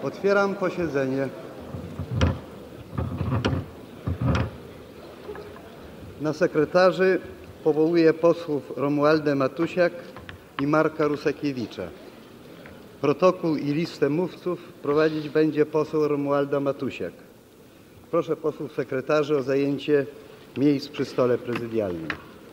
Otwieram posiedzenie. Na sekretarzy powołuję posłów Romualdę Matusiak i Marka Rusakiewicza. Protokół i listę mówców prowadzić będzie poseł Romualda Matusiak. Proszę posłów sekretarzy o zajęcie miejsc przy stole prezydialnym.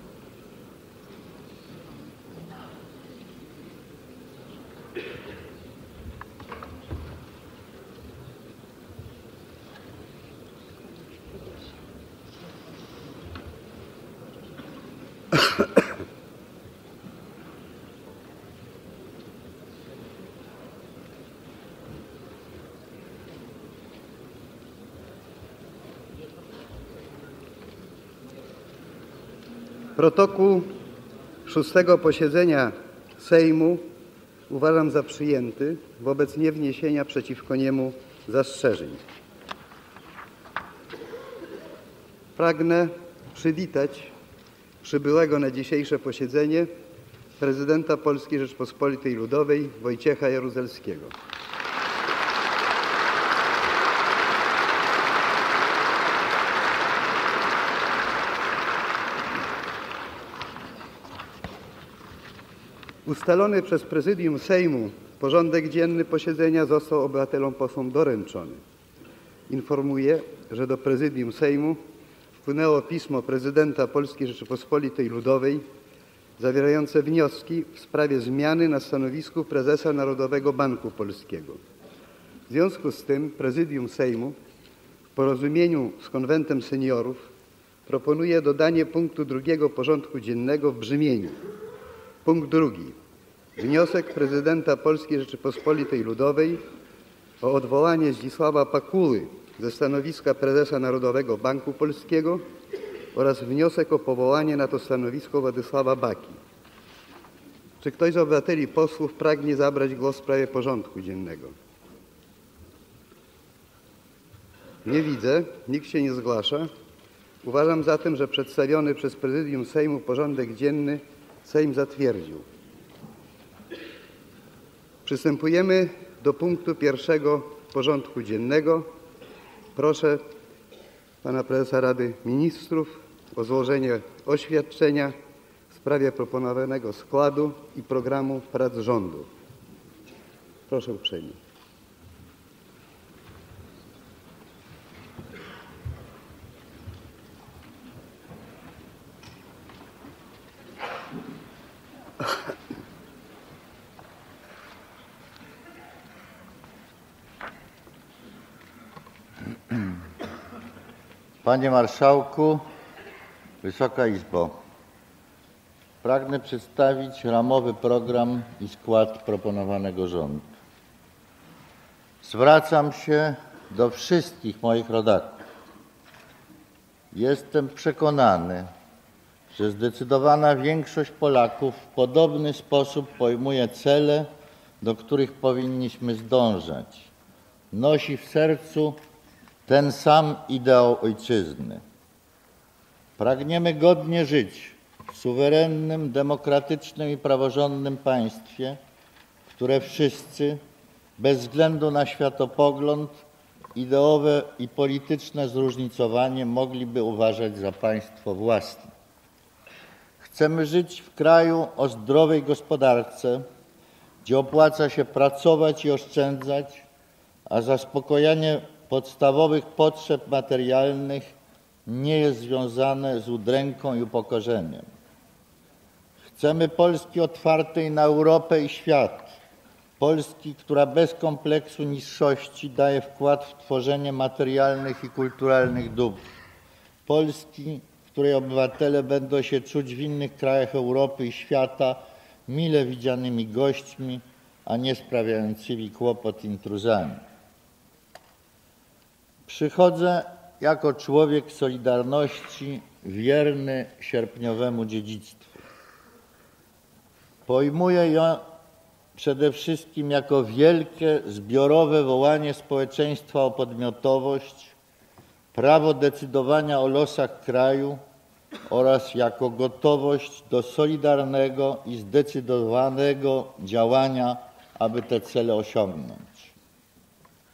Protokół 6. posiedzenia Sejmu uważam za przyjęty wobec niewniesienia przeciwko niemu zastrzeżeń. Pragnę przywitać przybyłego na dzisiejsze posiedzenie prezydenta Polskiej Rzeczpospolitej Ludowej Wojciecha Jaruzelskiego. Ustalony przez Prezydium Sejmu porządek dzienny posiedzenia został obywatelom posłom doręczony. Informuję, że do Prezydium Sejmu wpłynęło pismo prezydenta Polskiej Rzeczypospolitej Ludowej zawierające wnioski w sprawie zmiany na stanowisku prezesa Narodowego Banku Polskiego. W związku z tym Prezydium Sejmu w porozumieniu z Konwentem Seniorów proponuje dodanie punktu 2 porządku dziennego w brzmieniu: punkt 2. Wniosek prezydenta Polskiej Rzeczypospolitej Ludowej o odwołanie Zdzisława Pakuły ze stanowiska prezesa Narodowego Banku Polskiego oraz wniosek o powołanie na to stanowisko Władysława Baki. Czy ktoś z obywateli posłów pragnie zabrać głos w sprawie porządku dziennego? Nie widzę, nikt się nie zgłasza. Uważam zatem, że przedstawiony przez Prezydium Sejmu porządek dzienny Sejm zatwierdził. Przystępujemy do punktu 1 porządku dziennego. Proszę pana prezesa Rady Ministrów o złożenie oświadczenia w sprawie proponowanego składu i programu prac rządu. Proszę uprzejmie. Panie Marszałku, Wysoka Izbo, pragnę przedstawić ramowy program i skład proponowanego rządu. Zwracam się do wszystkich moich rodaków. Jestem przekonany, że zdecydowana większość Polaków w podobny sposób pojmuje cele, do których powinniśmy zdążać. Nosi w sercu ten sam ideał ojczyzny. Pragniemy godnie żyć w suwerennym, demokratycznym i praworządnym państwie, które wszyscy, bez względu na światopogląd, ideowe i polityczne zróżnicowanie, mogliby uważać za państwo własne. Chcemy żyć w kraju o zdrowej gospodarce, gdzie opłaca się pracować i oszczędzać, a zaspokojenie podstawowych potrzeb materialnych nie jest związane z udręką i upokorzeniem. Chcemy Polski otwartej na Europę i świat, Polski, która bez kompleksu niższości daje wkład w tworzenie materialnych i kulturalnych dóbr, Polski, w której obywatele będą się czuć w innych krajach Europy i świata mile widzianymi gośćmi, a nie sprawiającymi kłopot intruzami. Przychodzę jako człowiek Solidarności wierny sierpniowemu dziedzictwu. Pojmuję ją przede wszystkim jako wielkie, zbiorowe wołanie społeczeństwa o podmiotowość, prawo decydowania o losach kraju oraz jako gotowość do solidarnego i zdecydowanego działania, aby te cele osiągnąć.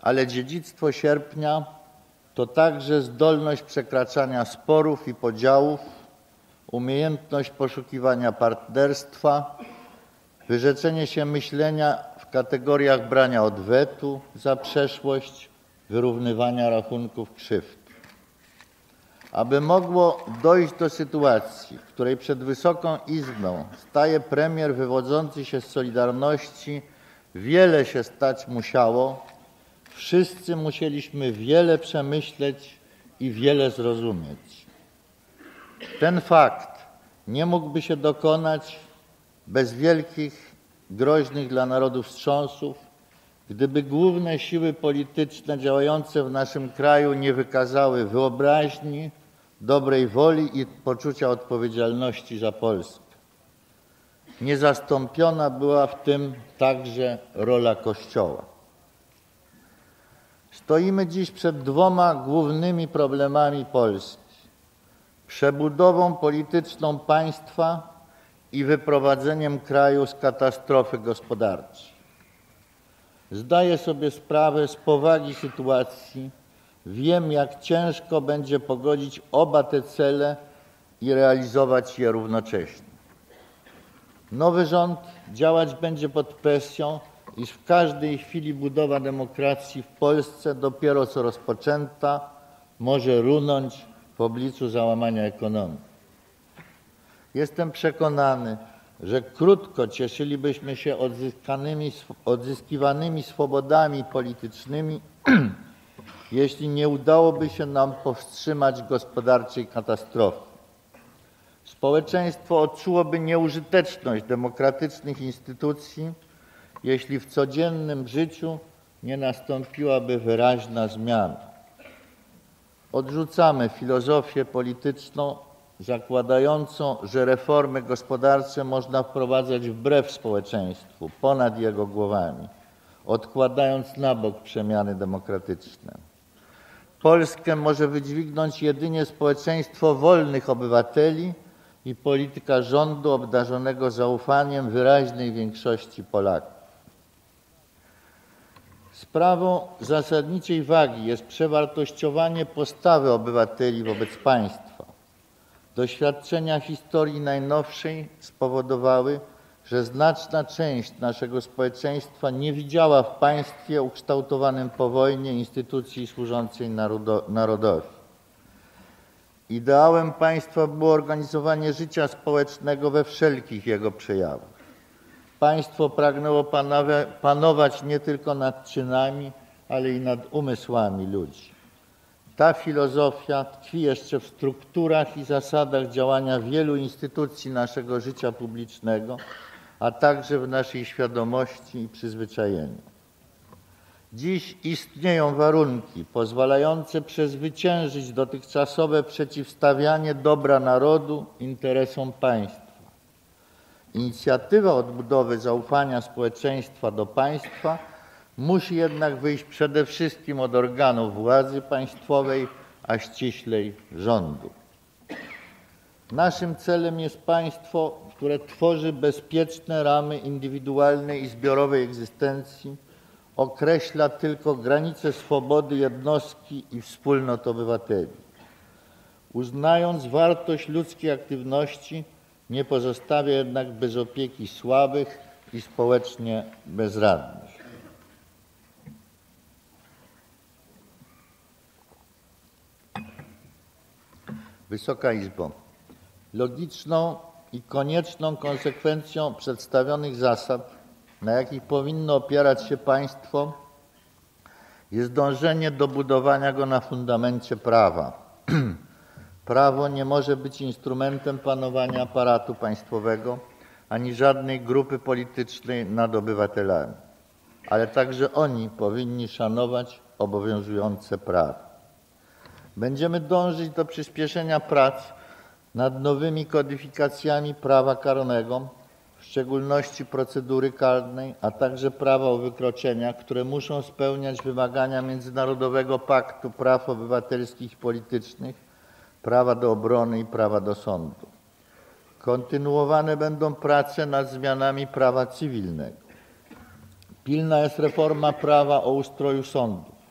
ale dziedzictwo sierpnia to także zdolność przekraczania sporów i podziałów, umiejętność poszukiwania partnerstwa, wyrzeczenie się myślenia w kategoriach brania odwetu za przeszłość, wyrównywania rachunków krzywd. Aby mogło dojść do sytuacji, w której przed Wysoką Izbą staje premier wywodzący się z Solidarności, wiele się stać musiało. Wszyscy musieliśmy wiele przemyśleć i wiele zrozumieć. Ten fakt nie mógłby się dokonać bez wielkich, groźnych dla narodu wstrząsów, gdyby główne siły polityczne działające w naszym kraju nie wykazały wyobraźni, dobrej woli i poczucia odpowiedzialności za Polskę. Niezastąpiona była w tym także rola Kościoła. Stoimy dziś przed dwoma głównymi problemami Polski: przebudową polityczną państwa i wyprowadzeniem kraju z katastrofy gospodarczej. Zdaję sobie sprawę z powagi sytuacji, wiem, jak ciężko będzie pogodzić oba te cele i realizować je równocześnie. Nowy rząd działać będzie pod presją, iż w każdej chwili budowa demokracji w Polsce, dopiero co rozpoczęta, może runąć w obliczu załamania ekonomii. Jestem przekonany, że krótko cieszylibyśmy się odzyskiwanymi swobodami politycznymi, jeśli nie udałoby się nam powstrzymać gospodarczej katastrofy. Społeczeństwo odczułoby nieużyteczność demokratycznych instytucji, jeśli w codziennym życiu nie nastąpiłaby wyraźna zmiana. Odrzucamy filozofię polityczną zakładającą, że reformy gospodarcze można wprowadzać wbrew społeczeństwu, ponad jego głowami, odkładając na bok przemiany demokratyczne. Polskę może wydźwignąć jedynie społeczeństwo wolnych obywateli i polityka rządu obdarzonego zaufaniem wyraźnej większości Polaków. Sprawą zasadniczej wagi jest przewartościowanie postawy obywateli wobec państwa. Doświadczenia historii najnowszej spowodowały, że znaczna część naszego społeczeństwa nie widziała w państwie ukształtowanym po wojnie instytucji służącej narodowi. Ideałem państwa było organizowanie życia społecznego we wszelkich jego przejawach. Państwo pragnęło panować nie tylko nad czynami, ale i nad umysłami ludzi. Ta filozofia tkwi jeszcze w strukturach i zasadach działania wielu instytucji naszego życia publicznego, a także w naszej świadomości i przyzwyczajeniu. Dziś istnieją warunki pozwalające przezwyciężyć dotychczasowe przeciwstawianie dobra narodu interesom państwa. Inicjatywa odbudowy zaufania społeczeństwa do państwa musi jednak wyjść przede wszystkim od organów władzy państwowej, a ściślej rządu. Naszym celem jest państwo, które tworzy bezpieczne ramy indywidualnej i zbiorowej egzystencji, określa tylko granice swobody jednostki i wspólnot obywateli. Uznając wartość ludzkiej aktywności, nie pozostawia jednak bez opieki słabych i społecznie bezradnych. Wysoka Izbo, logiczną i konieczną konsekwencją przedstawionych zasad, na jakich powinno opierać się państwo, jest dążenie do budowania go na fundamencie prawa. Prawo nie może być instrumentem panowania aparatu państwowego ani żadnej grupy politycznej nad obywatelami, ale także oni powinni szanować obowiązujące prawo. Będziemy dążyć do przyspieszenia prac nad nowymi kodyfikacjami prawa karnego, w szczególności procedury karnej, a także prawa o wykroczeniach, które muszą spełniać wymagania Międzynarodowego Paktu Praw Obywatelskich i Politycznych, prawa do obrony i prawa do sądu. Kontynuowane będą prace nad zmianami prawa cywilnego. Pilna jest reforma prawa o ustroju sądów.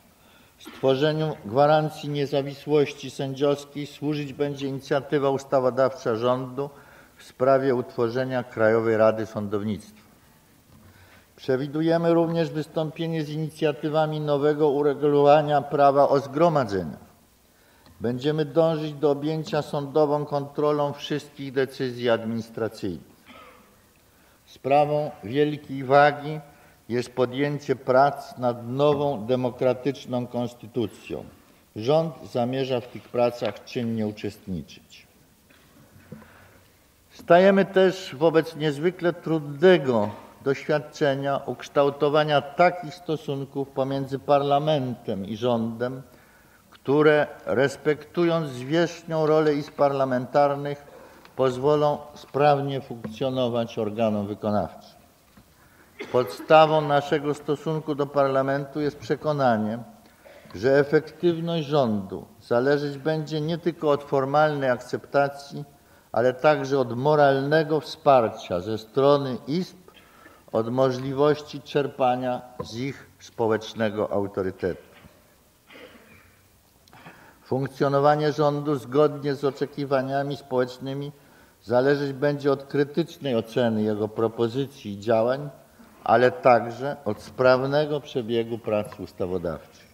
Stworzeniu gwarancji niezawisłości sędziowskiej służyć będzie inicjatywa ustawodawcza rządu w sprawie utworzenia Krajowej Rady Sądownictwa. Przewidujemy również wystąpienie z inicjatywami nowego uregulowania prawa o zgromadzeniach. Będziemy dążyć do objęcia sądową kontrolą wszystkich decyzji administracyjnych. Sprawą wielkiej wagi jest podjęcie prac nad nową, demokratyczną konstytucją. Rząd zamierza w tych pracach czynnie uczestniczyć. Stajemy też wobec niezwykle trudnego doświadczenia ukształtowania takich stosunków pomiędzy parlamentem i rządem, które, respektując zwierzchnią rolę izb parlamentarnych, pozwolą sprawnie funkcjonować organom wykonawczym. Podstawą naszego stosunku do parlamentu jest przekonanie, że efektywność rządu zależeć będzie nie tylko od formalnej akceptacji, ale także od moralnego wsparcia ze strony izb, od możliwości czerpania z ich społecznego autorytetu. Funkcjonowanie rządu zgodnie z oczekiwaniami społecznymi zależeć będzie od krytycznej oceny jego propozycji i działań, ale także od sprawnego przebiegu prac ustawodawczych.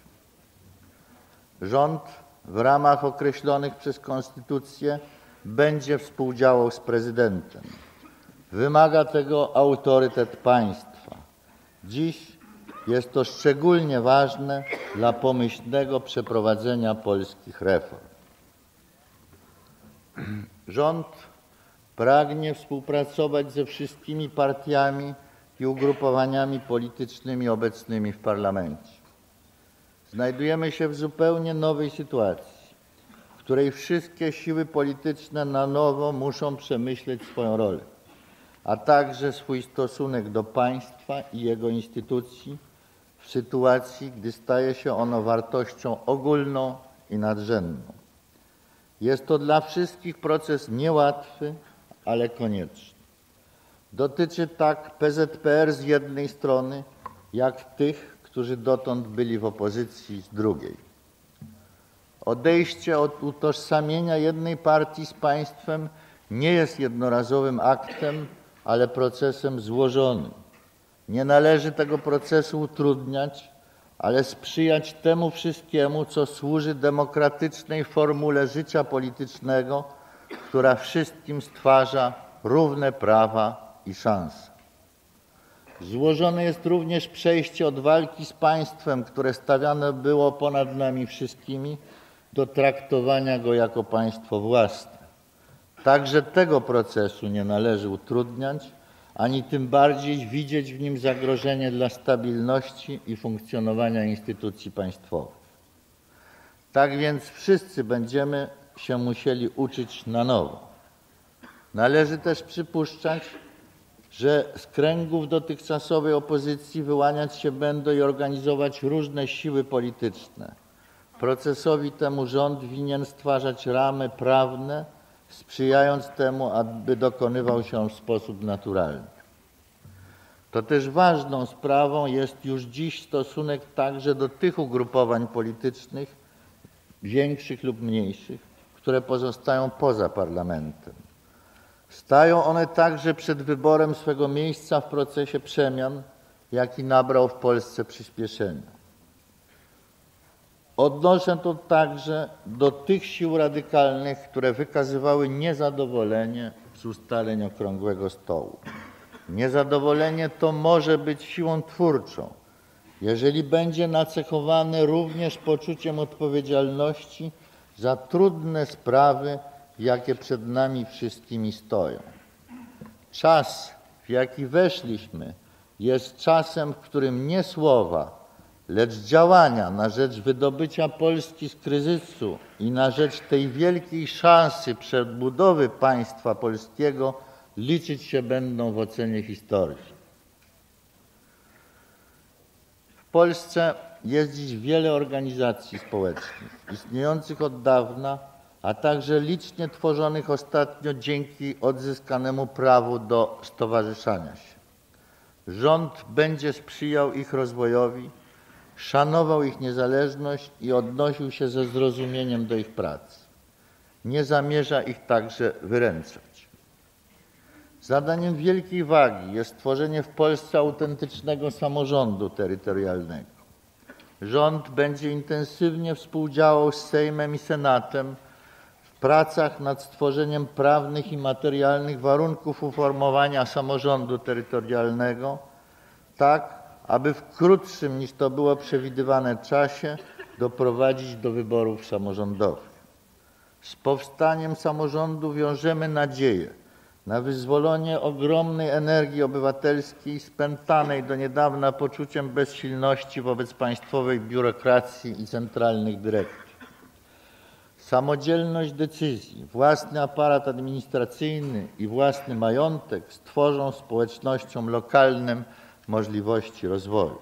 Rząd w ramach określonych przez Konstytucję będzie współdziałał z prezydentem. Wymaga tego autorytet państwa. Dziś jest to szczególnie ważne dla pomyślnego przeprowadzenia polskich reform. Rząd pragnie współpracować ze wszystkimi partiami i ugrupowaniami politycznymi obecnymi w parlamencie. Znajdujemy się w zupełnie nowej sytuacji, w której wszystkie siły polityczne na nowo muszą przemyśleć swoją rolę, a także swój stosunek do państwa i jego instytucji w sytuacji, gdy staje się ono wartością ogólną i nadrzędną. Jest to dla wszystkich proces niełatwy, ale konieczny. Dotyczy tak PZPR z jednej strony, jak tych, którzy dotąd byli w opozycji z drugiej. Odejście od utożsamienia jednej partii z państwem nie jest jednorazowym aktem, ale procesem złożonym. Nie należy tego procesu utrudniać, ale sprzyjać temu wszystkiemu, co służy demokratycznej formule życia politycznego, która wszystkim stwarza równe prawa i szanse. Złożone jest również przejście od walki z państwem, które stawiane było ponad nami wszystkimi, do traktowania go jako państwo własne. Także tego procesu nie należy utrudniać, ani tym bardziej widzieć w nim zagrożenie dla stabilności i funkcjonowania instytucji państwowych. Tak więc wszyscy będziemy się musieli uczyć na nowo. Należy też przypuszczać, że z kręgów dotychczasowej opozycji wyłaniać się będą i organizować różne siły polityczne. Procesowi temu rząd winien stwarzać ramy prawne, sprzyjając temu, aby dokonywał się on w sposób naturalny. To też ważną sprawą jest już dziś stosunek także do tych ugrupowań politycznych, większych lub mniejszych, które pozostają poza parlamentem. Stają one także przed wyborem swego miejsca w procesie przemian, jaki nabrał w Polsce przyspieszenia. Odnoszę to także do tych sił radykalnych, które wykazywały niezadowolenie z ustaleń Okrągłego Stołu. Niezadowolenie to może być siłą twórczą, jeżeli będzie nacechowane również poczuciem odpowiedzialności za trudne sprawy, jakie przed nami wszystkimi stoją. Czas, w jaki weszliśmy, jest czasem, w którym nie słowa, lecz działania na rzecz wydobycia Polski z kryzysu i na rzecz tej wielkiej szansy przebudowy państwa polskiego liczyć się będą w ocenie historii. W Polsce jest dziś wiele organizacji społecznych, istniejących od dawna, a także licznie tworzonych ostatnio dzięki odzyskanemu prawu do stowarzyszania się. Rząd będzie sprzyjał ich rozwojowi, szanował ich niezależność i odnosił się ze zrozumieniem do ich pracy. Nie zamierza ich także wyręczać. Zadaniem wielkiej wagi jest stworzenie w Polsce autentycznego samorządu terytorialnego. Rząd będzie intensywnie współdziałał z Sejmem i Senatem w pracach nad stworzeniem prawnych i materialnych warunków uformowania samorządu terytorialnego, tak aby w krótszym niż to było przewidywane czasie doprowadzić do wyborów samorządowych. Z powstaniem samorządu wiążemy nadzieję na wyzwolenie ogromnej energii obywatelskiej spętanej do niedawna poczuciem bezsilności wobec państwowej biurokracji i centralnych dyrektyw. Samodzielność decyzji, własny aparat administracyjny i własny majątek stworzą społecznościom lokalnym możliwości rozwoju.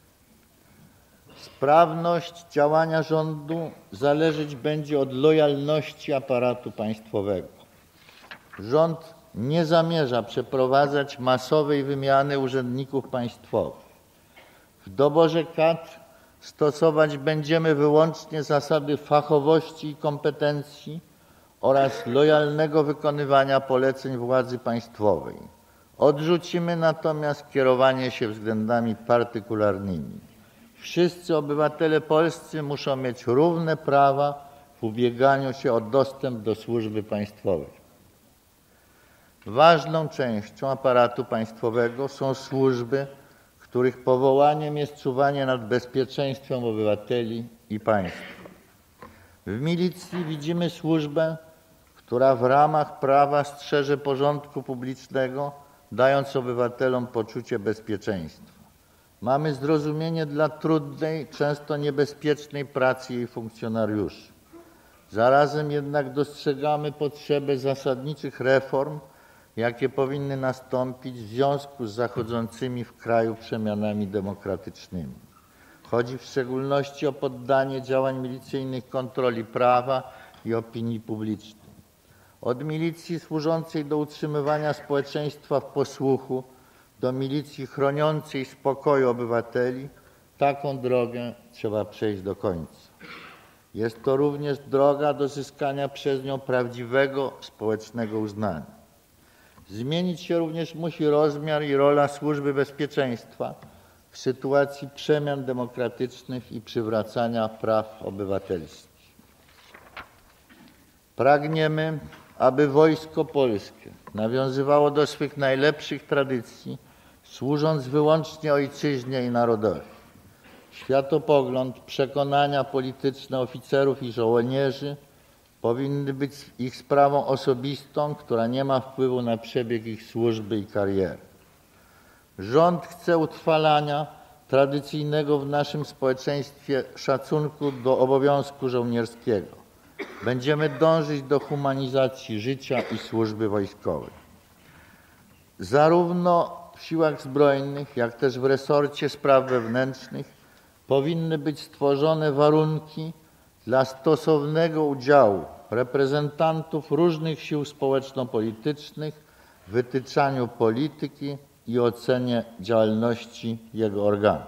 Sprawność działania rządu zależeć będzie od lojalności aparatu państwowego. Rząd nie zamierza przeprowadzać masowej wymiany urzędników państwowych. W doborze kadr stosować będziemy wyłącznie zasady fachowości i kompetencji oraz lojalnego wykonywania poleceń władzy państwowej. Odrzucimy natomiast kierowanie się względami partykularnymi. Wszyscy obywatele polscy muszą mieć równe prawa w ubieganiu się o dostęp do służby państwowej. Ważną częścią aparatu państwowego są służby, których powołaniem jest czuwanie nad bezpieczeństwem obywateli i państwa. W milicji widzimy służbę, która w ramach prawa strzeże porządku publicznego, dając obywatelom poczucie bezpieczeństwa. Mamy zrozumienie dla trudnej, często niebezpiecznej pracy jej funkcjonariuszy. Zarazem jednak dostrzegamy potrzebę zasadniczych reform, jakie powinny nastąpić w związku z zachodzącymi w kraju przemianami demokratycznymi. Chodzi w szczególności o poddanie działań milicyjnych kontroli prawa i opinii publicznej. Od milicji służącej do utrzymywania społeczeństwa w posłuchu do milicji chroniącej spokoju obywateli, taką drogę trzeba przejść do końca. Jest to również droga do zyskania przez nią prawdziwego społecznego uznania. Zmienić się również musi rozmiar i rola służby bezpieczeństwa w sytuacji przemian demokratycznych i przywracania praw obywatelskich. Pragniemy, aby Wojsko Polskie nawiązywało do swych najlepszych tradycji, służąc wyłącznie ojczyźnie i narodowi. Światopogląd, przekonania polityczne oficerów i żołnierzy powinny być ich sprawą osobistą, która nie ma wpływu na przebieg ich służby i kariery. Rząd chce utrwalania tradycyjnego w naszym społeczeństwie szacunku do obowiązku żołnierskiego. Będziemy dążyć do humanizacji życia i służby wojskowej. Zarówno w Siłach Zbrojnych, jak też w resorcie spraw wewnętrznych powinny być stworzone warunki dla stosownego udziału reprezentantów różnych sił społeczno-politycznych w wytyczaniu polityki i ocenie działalności jego organów.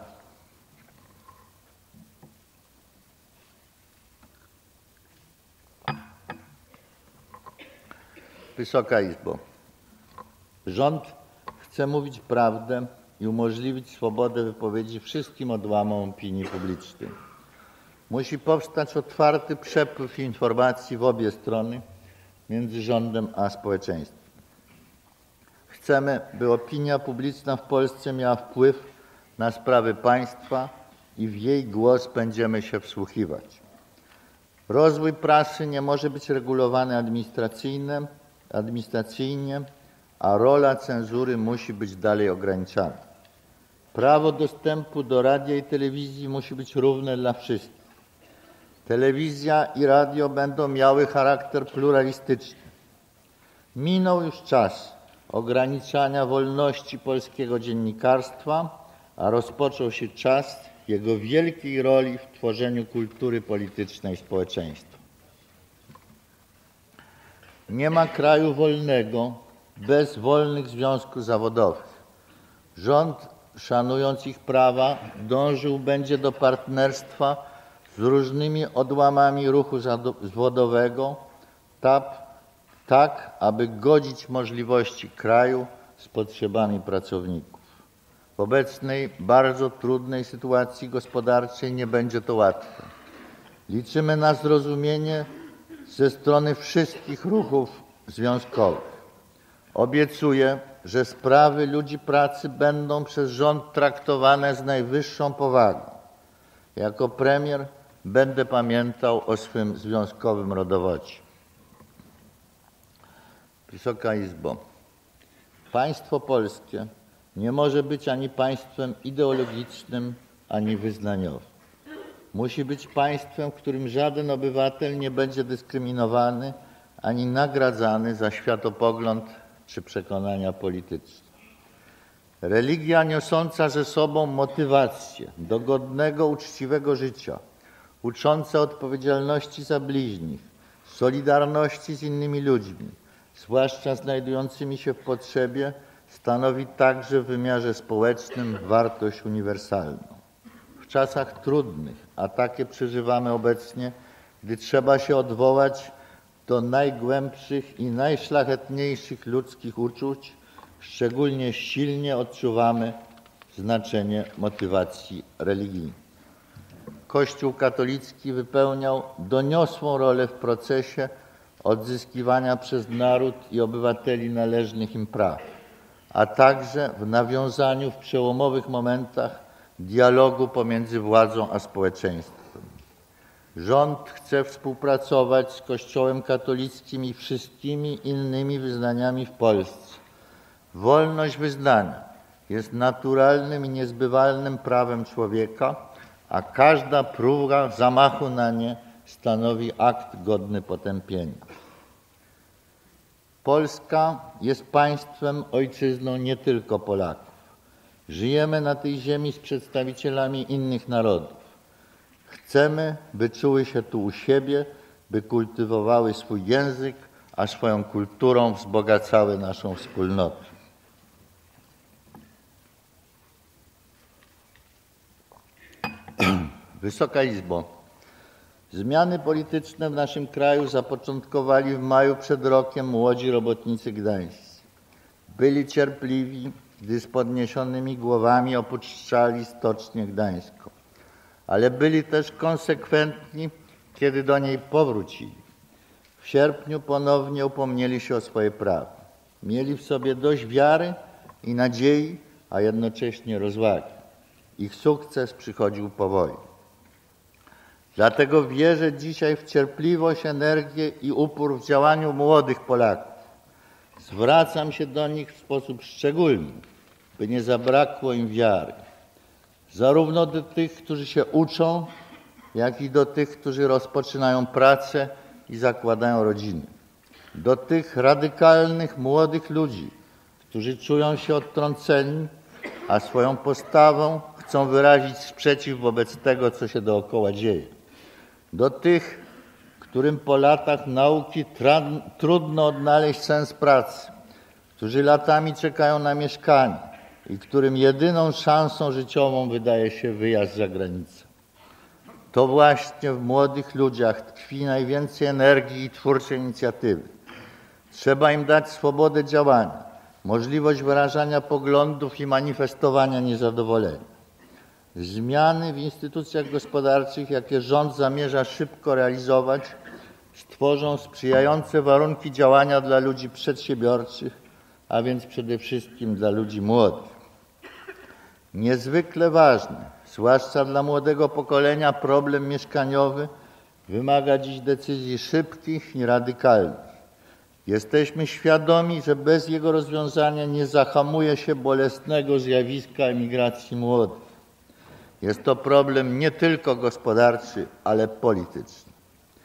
Wysoka Izbo, rząd chce mówić prawdę i umożliwić swobodę wypowiedzi wszystkim odłamom opinii publicznej. Musi powstać otwarty przepływ informacji w obie strony między rządem a społeczeństwem. Chcemy, by opinia publiczna w Polsce miała wpływ na sprawy państwa i w jej głos będziemy się wsłuchiwać. Rozwój prasy nie może być regulowany administracyjnie, a rola cenzury musi być dalej ograniczana. Prawo dostępu do radia i telewizji musi być równe dla wszystkich. Telewizja i radio będą miały charakter pluralistyczny. Minął już czas ograniczania wolności polskiego dziennikarstwa, a rozpoczął się czas jego wielkiej roli w tworzeniu kultury politycznej społeczeństwa. Nie ma kraju wolnego bez wolnych związków zawodowych. Rząd szanując ich prawa, dążył będzie do partnerstwa z różnymi odłamami ruchu zawodowego, tak aby godzić możliwości kraju z potrzebami pracowników. W obecnej, bardzo trudnej sytuacji gospodarczej nie będzie to łatwe. Liczymy na zrozumienie ze strony wszystkich ruchów związkowych. Obiecuję, że sprawy ludzi pracy będą przez rząd traktowane z najwyższą powagą. Jako premier będę pamiętał o swym związkowym rodowodzie. Wysoka Izbo, państwo polskie nie może być ani państwem ideologicznym, ani wyznaniowym. Musi być państwem, w którym żaden obywatel nie będzie dyskryminowany ani nagradzany za światopogląd czy przekonania polityczne. Religia niosąca ze sobą motywację do godnego, uczciwego życia, ucząca odpowiedzialności za bliźnich, solidarności z innymi ludźmi, zwłaszcza znajdującymi się w potrzebie, stanowi także w wymiarze społecznym wartość uniwersalną. W czasach trudnych, a takie przeżywamy obecnie, gdy trzeba się odwołać do najgłębszych i najszlachetniejszych ludzkich uczuć, szczególnie silnie odczuwamy znaczenie motywacji religijnej. Kościół katolicki wypełniał doniosłą rolę w procesie odzyskiwania przez naród i obywateli należnych im praw, a także w nawiązaniu w przełomowych momentach dialogu pomiędzy władzą a społeczeństwem. Rząd chce współpracować z Kościołem katolickim i wszystkimi innymi wyznaniami w Polsce. Wolność wyznania jest naturalnym i niezbywalnym prawem człowieka, a każda próba zamachu na nie stanowi akt godny potępienia. Polska jest państwem, ojczyzną nie tylko Polaków. Żyjemy na tej ziemi z przedstawicielami innych narodów. Chcemy, by czuły się tu u siebie, by kultywowały swój język, a swoją kulturą wzbogacały naszą wspólnotę. Wysoka Izbo, zmiany polityczne w naszym kraju zapoczątkowali w maju przed rokiem młodzi robotnicy gdańscy. Byli cierpliwi, gdy z podniesionymi głowami opuszczali Stocznię Gdańską, ale byli też konsekwentni, kiedy do niej powrócili. W sierpniu ponownie upomnieli się o swoje prawa. Mieli w sobie dość wiary i nadziei, a jednocześnie rozwagi. Ich sukces przychodził powoli. Dlatego wierzę dzisiaj w cierpliwość, energię i upór w działaniu młodych Polaków. Zwracam się do nich w sposób szczególny, by nie zabrakło im wiary. Zarówno do tych, którzy się uczą, jak i do tych, którzy rozpoczynają pracę i zakładają rodziny. Do tych radykalnych, młodych ludzi, którzy czują się odtrąceni, a swoją postawą chcą wyrazić sprzeciw wobec tego, co się dookoła dzieje. Do tych, którym po latach nauki trudno odnaleźć sens pracy, którzy latami czekają na mieszkanie i którym jedyną szansą życiową wydaje się wyjazd za granicę. To właśnie w młodych ludziach tkwi najwięcej energii i twórczej inicjatywy. Trzeba im dać swobodę działania, możliwość wyrażania poglądów i manifestowania niezadowolenia. Zmiany w instytucjach gospodarczych, jakie rząd zamierza szybko realizować, stworzą sprzyjające warunki działania dla ludzi przedsiębiorczych, a więc przede wszystkim dla ludzi młodych. Niezwykle ważny, zwłaszcza dla młodego pokolenia, problem mieszkaniowy wymaga dziś decyzji szybkich i radykalnych. Jesteśmy świadomi, że bez jego rozwiązania nie zahamuje się bolesnego zjawiska emigracji młodych. Jest to problem nie tylko gospodarczy, ale polityczny.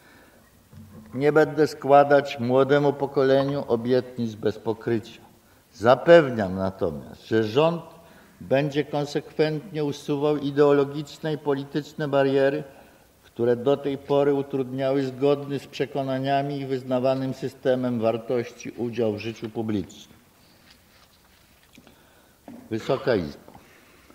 Nie będę składać młodemu pokoleniu obietnic bez pokrycia. Zapewniam natomiast, że rząd będzie konsekwentnie usuwał ideologiczne i polityczne bariery, które do tej pory utrudniały zgodny z przekonaniami i wyznawanym systemem wartości udział w życiu publicznym. Wysoka Izbo,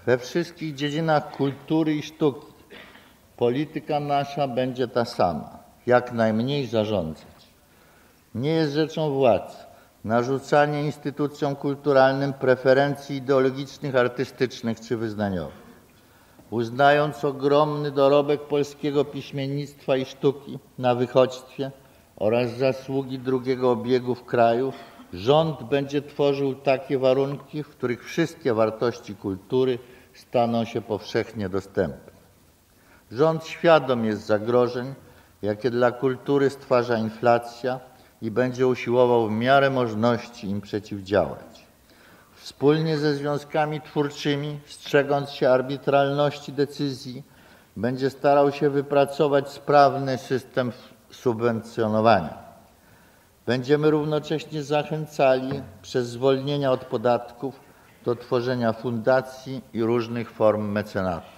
We wszystkich dziedzinach kultury i sztuki polityka nasza będzie ta sama, jak najmniej zarządzać. Nie jest rzeczą władz narzucanie instytucjom kulturalnym preferencji ideologicznych, artystycznych czy wyznaniowych. Uznając ogromny dorobek polskiego piśmiennictwa i sztuki na wychodźstwie oraz zasługi drugiego obiegu w kraju, rząd będzie tworzył takie warunki, w których wszystkie wartości kultury staną się powszechnie dostępne. Rząd świadom jest zagrożeń, jakie dla kultury stwarza inflacja i będzie usiłował w miarę możliwości im przeciwdziałać. Wspólnie ze związkami twórczymi, strzegąc się arbitralności decyzji, będzie starał się wypracować sprawny system subwencjonowania. Będziemy równocześnie zachęcali przez zwolnienia od podatków do tworzenia fundacji i różnych form mecenatu.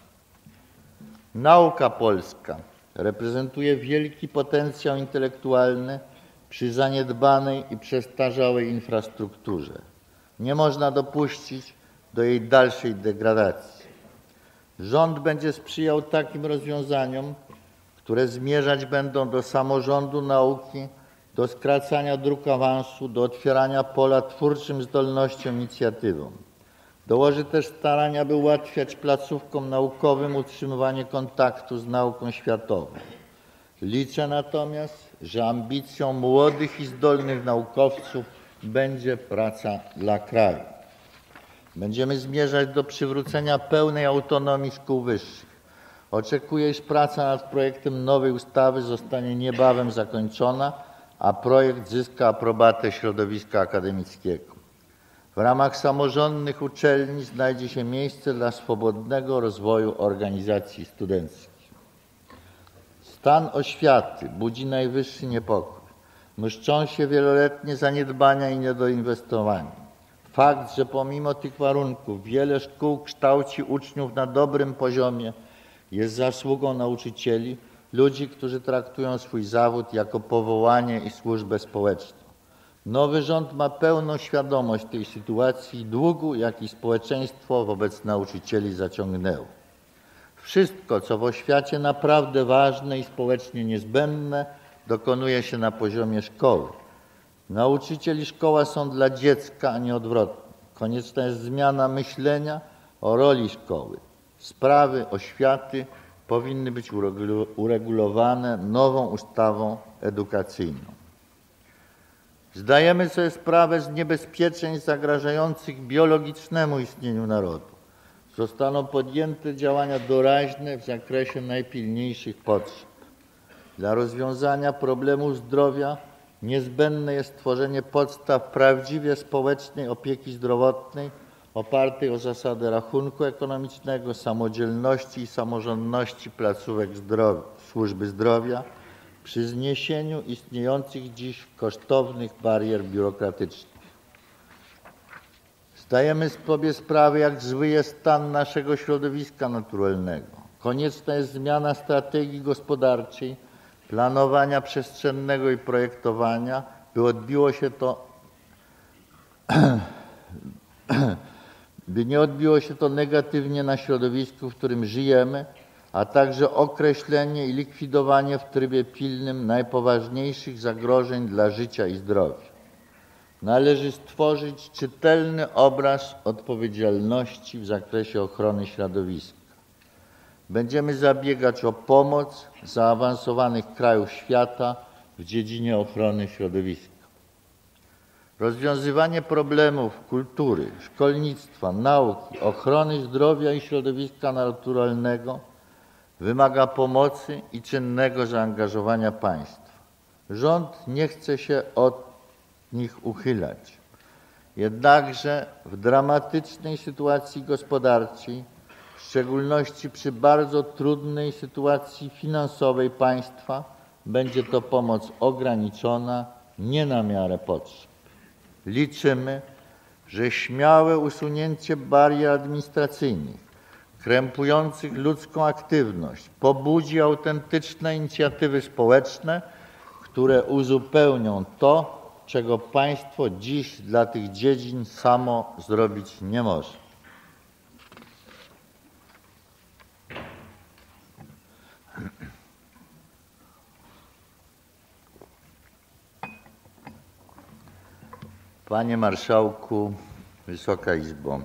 Nauka polska reprezentuje wielki potencjał intelektualny przy zaniedbanej i przestarzałej infrastrukturze. Nie można dopuścić do jej dalszej degradacji. Rząd będzie sprzyjał takim rozwiązaniom, które zmierzać będą do samorządu nauki, do skracania dróg awansu, do otwierania pola twórczym zdolnościom, inicjatywom. Dołoży też starania, by ułatwiać placówkom naukowym utrzymywanie kontaktu z nauką światową. Liczę natomiast, że ambicją młodych i zdolnych naukowców będzie praca dla kraju. Będziemy zmierzać do przywrócenia pełnej autonomii szkół wyższych. Oczekuję, iż praca nad projektem nowej ustawy zostanie niebawem zakończona, a projekt zyska aprobatę środowiska akademickiego. W ramach samorządnych uczelni znajdzie się miejsce dla swobodnego rozwoju organizacji studenckich. Stan oświaty budzi najwyższy niepokój. Mszczą się wieloletnie zaniedbania i niedoinwestowania. Fakt, że pomimo tych warunków wiele szkół kształci uczniów na dobrym poziomie, jest zasługą nauczycieli, ludzi, którzy traktują swój zawód jako powołanie i służbę społeczną. Nowy rząd ma pełną świadomość tej sytuacji i długu, jaki społeczeństwo wobec nauczycieli zaciągnęło. Wszystko, co w oświacie naprawdę ważne i społecznie niezbędne, dokonuje się na poziomie szkoły. Nauczyciel i szkoła są dla dziecka, a nie odwrotnie. Konieczna jest zmiana myślenia o roli szkoły. Sprawy oświaty powinny być uregulowane nową ustawą edukacyjną. Zdajemy sobie sprawę z niebezpieczeństw zagrażających biologicznemu istnieniu narodu. Zostaną podjęte działania doraźne w zakresie najpilniejszych potrzeb. Dla rozwiązania problemów zdrowia niezbędne jest stworzenie podstaw prawdziwie społecznej opieki zdrowotnej opartej o zasady rachunku ekonomicznego, samodzielności i samorządności placówek służby zdrowia przy zniesieniu istniejących dziś kosztownych barier biurokratycznych. Zdajemy sobie sprawę, jak zły jest stan naszego środowiska naturalnego. Konieczna jest zmiana strategii gospodarczej, planowania przestrzennego i projektowania, by nie odbiło się to negatywnie na środowisku, w którym żyjemy, a także określenie i likwidowanie w trybie pilnym najpoważniejszych zagrożeń dla życia i zdrowia. Należy stworzyć czytelny obraz odpowiedzialności w zakresie ochrony środowiska. Będziemy zabiegać o pomoc zaawansowanych krajów świata w dziedzinie ochrony środowiska. Rozwiązywanie problemów kultury, szkolnictwa, nauki, ochrony zdrowia i środowiska naturalnego wymaga pomocy i czynnego zaangażowania państwa. Rząd nie chce się od nich uchylać. Jednakże w dramatycznej sytuacji gospodarczej, w szczególności przy bardzo trudnej sytuacji finansowej państwa, będzie to pomoc ograniczona, nie na miarę potrzeb. Liczymy, że śmiałe usunięcie barier administracyjnych krępujących ludzką aktywność pobudzi autentyczne inicjatywy społeczne, które uzupełnią to, czego państwo dziś dla tych dziedzin samo zrobić nie może. Panie Marszałku, Wysoka Izbo.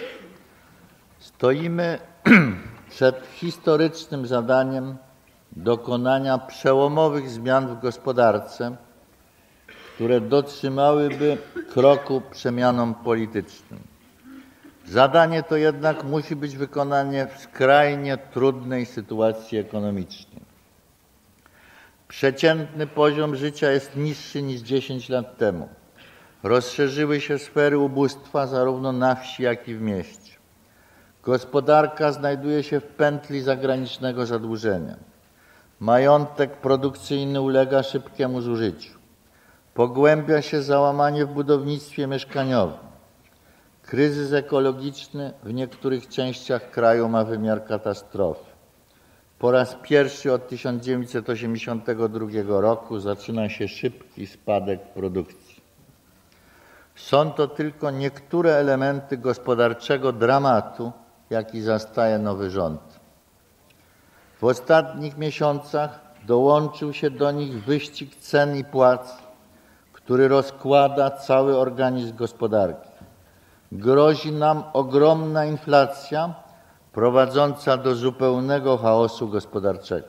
Stoimy przed historycznym zadaniem dokonania przełomowych zmian w gospodarce, które dotrzymałyby kroku przemianom politycznym. Zadanie to jednak musi być wykonane w skrajnie trudnej sytuacji ekonomicznej. Przeciętny poziom życia jest niższy niż 10 lat temu. Rozszerzyły się sfery ubóstwa zarówno na wsi, jak i w mieście. Gospodarka znajduje się w pętli zagranicznego zadłużenia. Majątek produkcyjny ulega szybkiemu zużyciu. Pogłębia się załamanie w budownictwie mieszkaniowym. Kryzys ekologiczny w niektórych częściach kraju ma wymiar katastrofy. Po raz pierwszy od 1982 roku zaczyna się szybki spadek produkcji. Są to tylko niektóre elementy gospodarczego dramatu, jaki zastaje nowy rząd. W ostatnich miesiącach dołączył się do nich wyścig cen i płac, który rozkłada cały organizm gospodarki. Grozi nam ogromna inflacja prowadząca do zupełnego chaosu gospodarczego.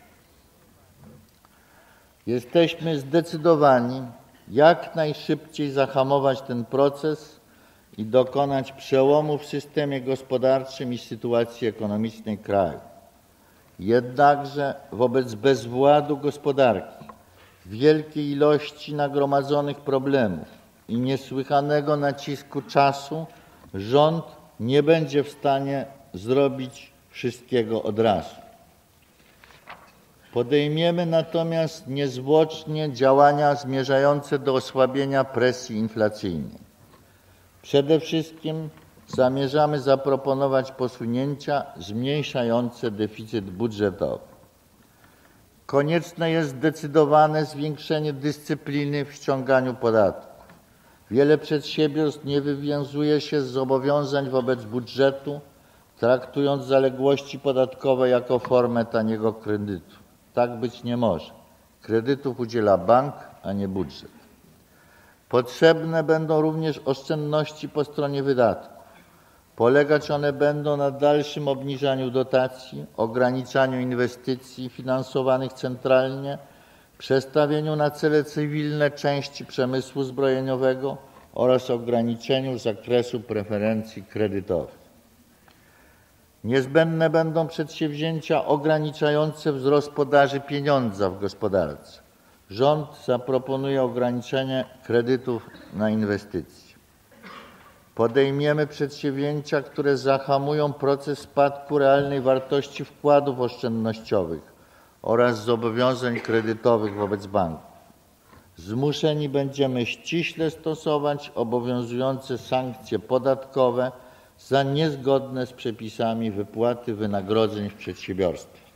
Jesteśmy zdecydowani jak najszybciej zahamować ten proces i dokonać przełomu w systemie gospodarczym i sytuacji ekonomicznej kraju. Jednakże wobec bezwładu gospodarki, wielkiej ilości nagromadzonych problemów i niesłychanego nacisku czasu rząd nie będzie w stanie zrobić wszystkiego od razu. Podejmiemy natomiast niezwłocznie działania zmierzające do osłabienia presji inflacyjnej. Przede wszystkim zamierzamy zaproponować posunięcia zmniejszające deficyt budżetowy. Konieczne jest zdecydowane zwiększenie dyscypliny w ściąganiu podatków. Wiele przedsiębiorstw nie wywiązuje się z zobowiązań wobec budżetu, traktując zaległości podatkowe jako formę taniego kredytu. Tak być nie może. Kredytów udziela bank, a nie budżet. Potrzebne będą również oszczędności po stronie wydatków. Polegać one będą na dalszym obniżaniu dotacji, ograniczaniu inwestycji finansowanych centralnie, przestawieniu na cele cywilne części przemysłu zbrojeniowego oraz ograniczeniu zakresu preferencji kredytowych. Niezbędne będą przedsięwzięcia ograniczające wzrost podaży pieniądza w gospodarce. Rząd zaproponuje ograniczenie kredytów na inwestycje. Podejmiemy przedsięwzięcia, które zahamują proces spadku realnej wartości wkładów oszczędnościowych oraz zobowiązań kredytowych wobec banków. Zmuszeni będziemy ściśle stosować obowiązujące sankcje podatkowe za niezgodne z przepisami wypłaty wynagrodzeń w przedsiębiorstwach.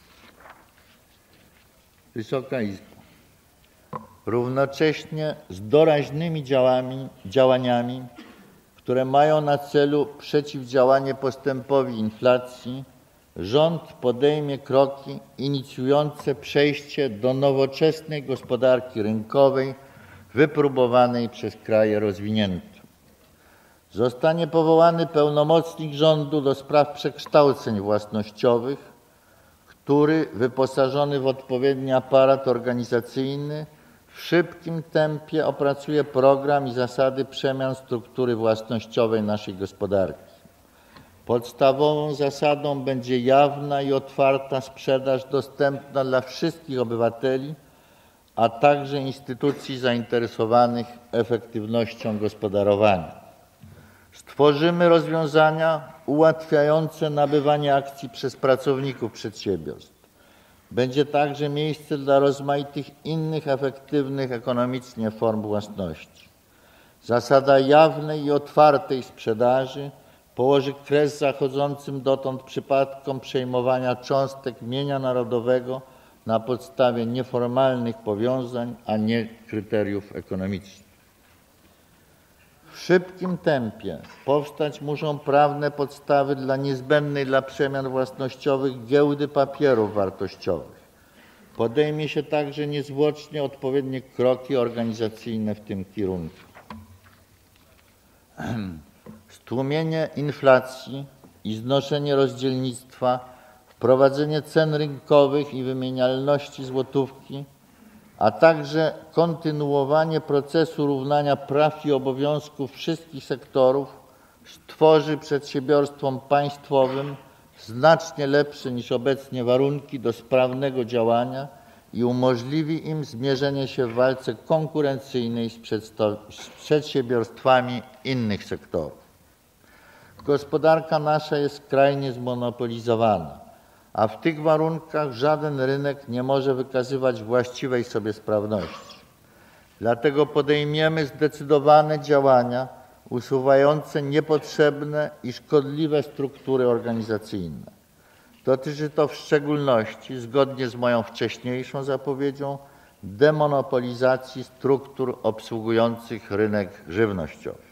Wysoka Izbo, równocześnie z doraźnymi działaniami, które mają na celu przeciwdziałanie postępowi inflacji, rząd podejmie kroki inicjujące przejście do nowoczesnej gospodarki rynkowej wypróbowanej przez kraje rozwinięte. Zostanie powołany pełnomocnik rządu do spraw przekształceń własnościowych, który wyposażony w odpowiedni aparat organizacyjny w szybkim tempie opracuje program i zasady przemian struktury własnościowej naszej gospodarki. Podstawową zasadą będzie jawna i otwarta sprzedaż dostępna dla wszystkich obywateli, a także instytucji zainteresowanych efektywnością gospodarowania. Stworzymy rozwiązania ułatwiające nabywanie akcji przez pracowników przedsiębiorstw. Będzie także miejsce dla rozmaitych innych efektywnych ekonomicznie form własności. Zasada jawnej i otwartej sprzedaży położy kres zachodzącym dotąd przypadkom przejmowania cząstek mienia narodowego na podstawie nieformalnych powiązań, a nie kryteriów ekonomicznych. W szybkim tempie powstać muszą prawne podstawy dla niezbędnej dla przemian własnościowych giełdy papierów wartościowych. Podejmie się także niezwłocznie odpowiednie kroki organizacyjne w tym kierunku. stłumienie inflacji i znoszenie rozdzielnictwa, wprowadzenie cen rynkowych i wymienialności złotówki, a także kontynuowanie procesu równania praw i obowiązków wszystkich sektorów stworzy przedsiębiorstwom państwowym znacznie lepsze niż obecnie warunki do sprawnego działania i umożliwi im zmierzenie się w walce konkurencyjnej z przedsiębiorstwami innych sektorów. Gospodarka nasza jest skrajnie zmonopolizowana, a w tych warunkach żaden rynek nie może wykazywać właściwej sobie sprawności. Dlatego podejmiemy zdecydowane działania usuwające niepotrzebne i szkodliwe struktury organizacyjne. Dotyczy to w szczególności, zgodnie z moją wcześniejszą zapowiedzią, demonopolizacji struktur obsługujących rynek żywnościowy.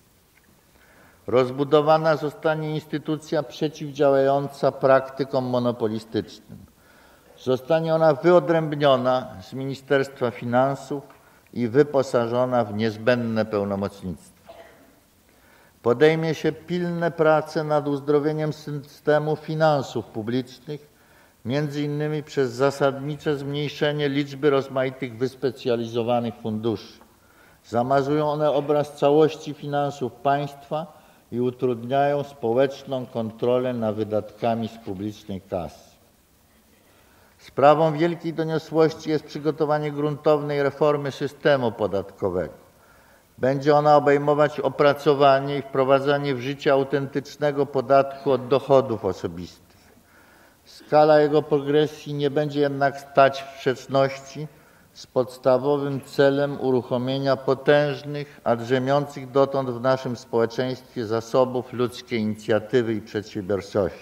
Rozbudowana zostanie instytucja przeciwdziałająca praktykom monopolistycznym. Zostanie ona wyodrębniona z Ministerstwa Finansów i wyposażona w niezbędne pełnomocnictwo. Podejmie się pilne prace nad uzdrowieniem systemu finansów publicznych, między innymi przez zasadnicze zmniejszenie liczby rozmaitych wyspecjalizowanych funduszy. Zamazują one obraz całości finansów państwa i utrudniają społeczną kontrolę nad wydatkami z publicznej kasy. Sprawą wielkiej doniosłości jest przygotowanie gruntownej reformy systemu podatkowego. Będzie ona obejmować opracowanie i wprowadzanie w życie autentycznego podatku od dochodów osobistych. Skala jego progresji nie będzie jednak stać w sprzeczności z podstawowym celem uruchomienia potężnych, a drzemiących dotąd w naszym społeczeństwie zasobów ludzkiej inicjatywy i przedsiębiorczości.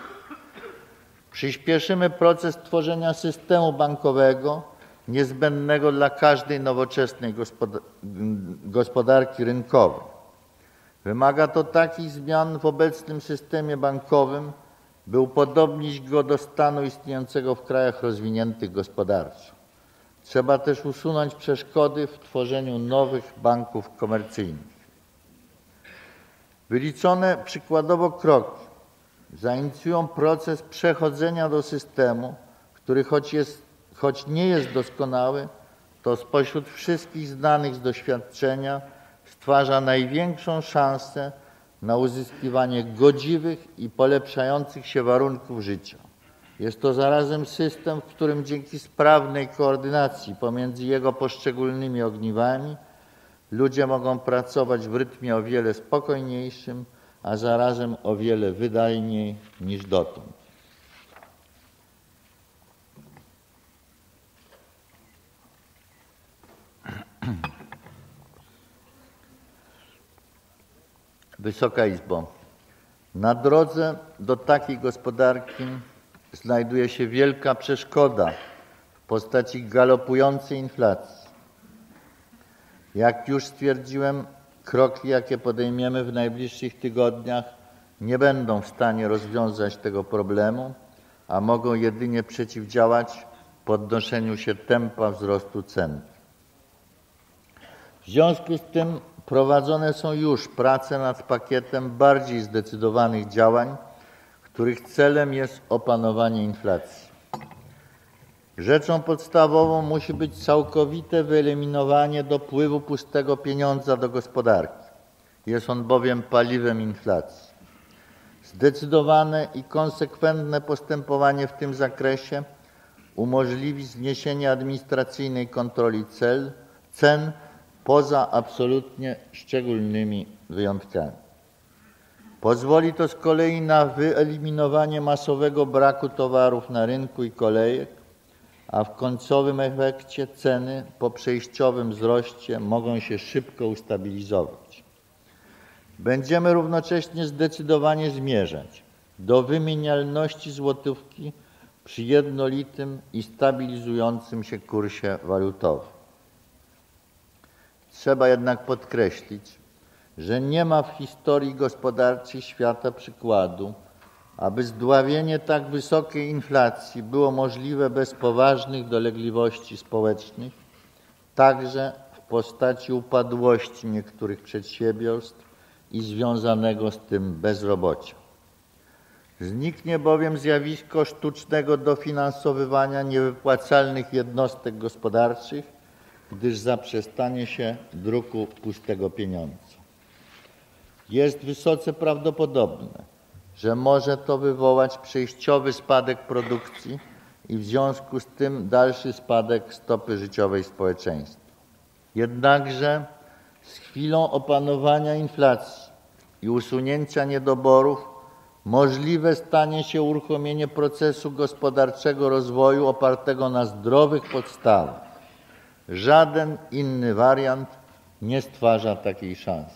Przyspieszymy proces tworzenia systemu bankowego niezbędnego dla każdej nowoczesnej gospodarki rynkowej. Wymaga to takich zmian w obecnym systemie bankowym, by upodobnić go do stanu istniejącego w krajach rozwiniętych gospodarczo. Trzeba też usunąć przeszkody w tworzeniu nowych banków komercyjnych. Wyliczone przykładowo kroki zainicjują proces przechodzenia do systemu, który choć nie jest doskonały, to spośród wszystkich znanych z doświadczenia stwarza największą szansę na uzyskiwanie godziwych i polepszających się warunków życia. Jest to zarazem system, w którym dzięki sprawnej koordynacji pomiędzy jego poszczególnymi ogniwami ludzie mogą pracować w rytmie o wiele spokojniejszym, a zarazem o wiele wydajniej niż dotąd. Wysoka Izbo, na drodze do takiej gospodarki znajduje się wielka przeszkoda w postaci galopującej inflacji. Jak już stwierdziłem, kroki, jakie podejmiemy w najbliższych tygodniach, nie będą w stanie rozwiązać tego problemu, a mogą jedynie przeciwdziałać podnoszeniu się tempa wzrostu cen. W związku z tym prowadzone są już prace nad pakietem bardziej zdecydowanych działań, których celem jest opanowanie inflacji. Rzeczą podstawową musi być całkowite wyeliminowanie dopływu pustego pieniądza do gospodarki. Jest on bowiem paliwem inflacji. Zdecydowane i konsekwentne postępowanie w tym zakresie umożliwi zniesienie administracyjnej kontroli cen poza absolutnie szczególnymi wyjątkami. Pozwoli to z kolei na wyeliminowanie masowego braku towarów na rynku i kolejek, a w końcowym efekcie ceny po przejściowym wzroście mogą się szybko ustabilizować. Będziemy równocześnie zdecydowanie zmierzać do wymienialności złotówki przy jednolitym i stabilizującym się kursie walutowym. Trzeba jednak podkreślić, że nie ma w historii gospodarczej świata przykładu, aby zdławienie tak wysokiej inflacji było możliwe bez poważnych dolegliwości społecznych, także w postaci upadłości niektórych przedsiębiorstw i związanego z tym bezrobocia. Zniknie bowiem zjawisko sztucznego dofinansowywania niewypłacalnych jednostek gospodarczych, gdyż zaprzestanie się druku pustego pieniądza. Jest wysoce prawdopodobne, że może to wywołać przejściowy spadek produkcji i w związku z tym dalszy spadek stopy życiowej społeczeństwa. Jednakże z chwilą opanowania inflacji i usunięcia niedoborów możliwe stanie się uruchomienie procesu gospodarczego rozwoju opartego na zdrowych podstawach. Żaden inny wariant nie stwarza takiej szansy.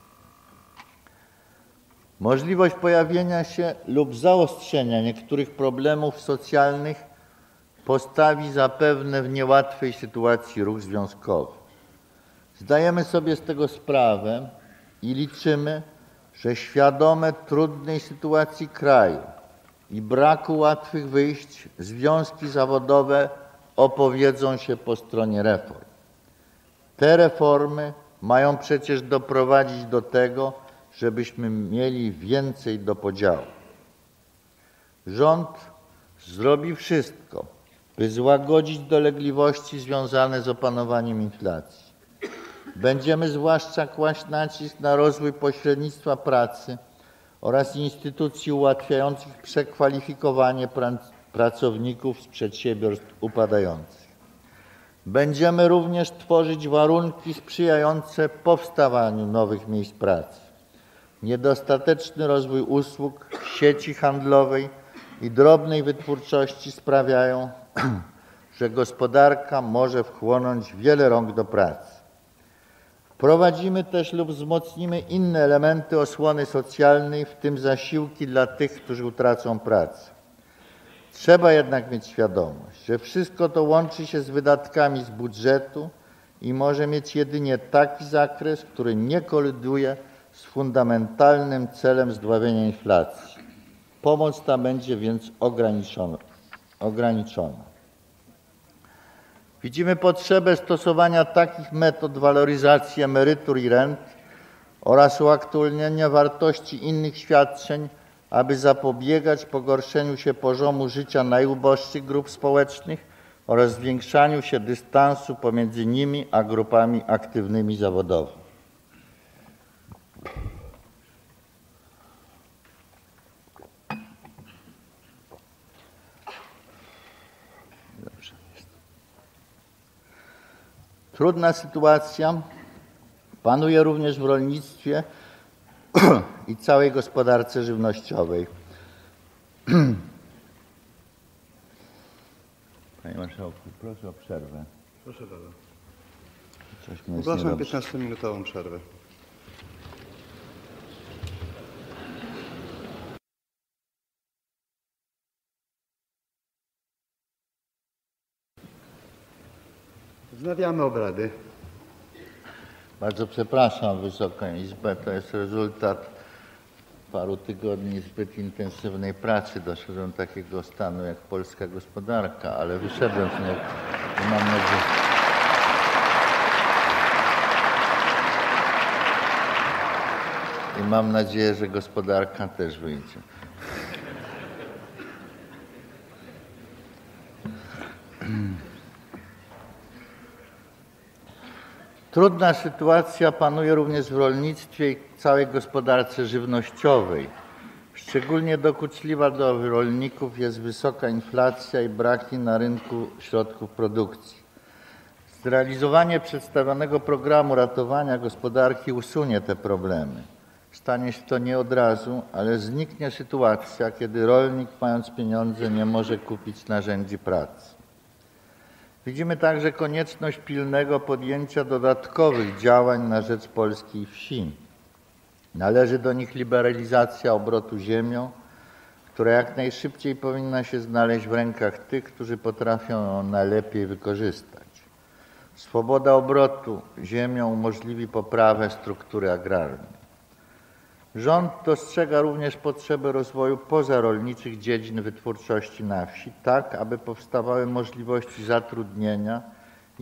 Możliwość pojawienia się lub zaostrzenia niektórych problemów socjalnych postawi zapewne w niełatwej sytuacji ruch związkowy. Zdajemy sobie z tego sprawę i liczymy, że świadome trudnej sytuacji kraju i braku łatwych wyjść związki zawodowe opowiedzą się po stronie reform. Te reformy mają przecież doprowadzić do tego, żebyśmy mieli więcej do podziału. Rząd zrobi wszystko, by złagodzić dolegliwości związane z opanowaniem inflacji. Będziemy zwłaszcza kłaść nacisk na rozwój pośrednictwa pracy oraz instytucji ułatwiających przekwalifikowanie pracowników z przedsiębiorstw upadających. Będziemy również tworzyć warunki sprzyjające powstawaniu nowych miejsc pracy. Niedostateczny rozwój usług, sieci handlowej i drobnej wytwórczości sprawiają, że gospodarka może wchłonąć wiele rąk do pracy. Wprowadzimy też lub wzmocnimy inne elementy osłony socjalnej, w tym zasiłki dla tych, którzy utracą pracę. Trzeba jednak mieć świadomość, że wszystko to łączy się z wydatkami z budżetu i może mieć jedynie taki zakres, który nie koliduje z fundamentalnym celem zdławienia inflacji. Pomoc ta będzie więc ograniczona. Widzimy potrzebę stosowania takich metod waloryzacji emerytur i rent oraz uaktualniania wartości innych świadczeń, aby zapobiegać pogorszeniu się poziomu życia najuboższych grup społecznych oraz zwiększaniu się dystansu pomiędzy nimi a grupami aktywnymi zawodowo. Trudna sytuacja panuje również w rolnictwie i całej gospodarce żywnościowej. Panie Marszałku, proszę o przerwę. Proszę bardzo. Ogłaszam 15-minutową przerwę. Wznawiamy obrady. Bardzo przepraszam Wysoką Izbę, to jest rezultat paru tygodni zbyt intensywnej pracy. Doszedłem do takiego stanu jak polska gospodarka, ale wyszedłem z niego i mam nadzieję, że gospodarka też wyjdzie. Trudna sytuacja panuje również w rolnictwie i całej gospodarce żywnościowej. Szczególnie dokuczliwa dla rolników jest wysoka inflacja i braki na rynku środków produkcji. Zrealizowanie przedstawionego programu ratowania gospodarki usunie te problemy. Stanie się to nie od razu, ale zniknie sytuacja, kiedy rolnik, mając pieniądze, nie może kupić narzędzi pracy. Widzimy także konieczność pilnego podjęcia dodatkowych działań na rzecz polskiej wsi. Należy do nich liberalizacja obrotu ziemią, która jak najszybciej powinna się znaleźć w rękach tych, którzy potrafią ją najlepiej wykorzystać. Swoboda obrotu ziemią umożliwi poprawę struktury agrarnej. Rząd dostrzega również potrzebę rozwoju pozarolniczych dziedzin wytwórczości na wsi, tak aby powstawały możliwości zatrudnienia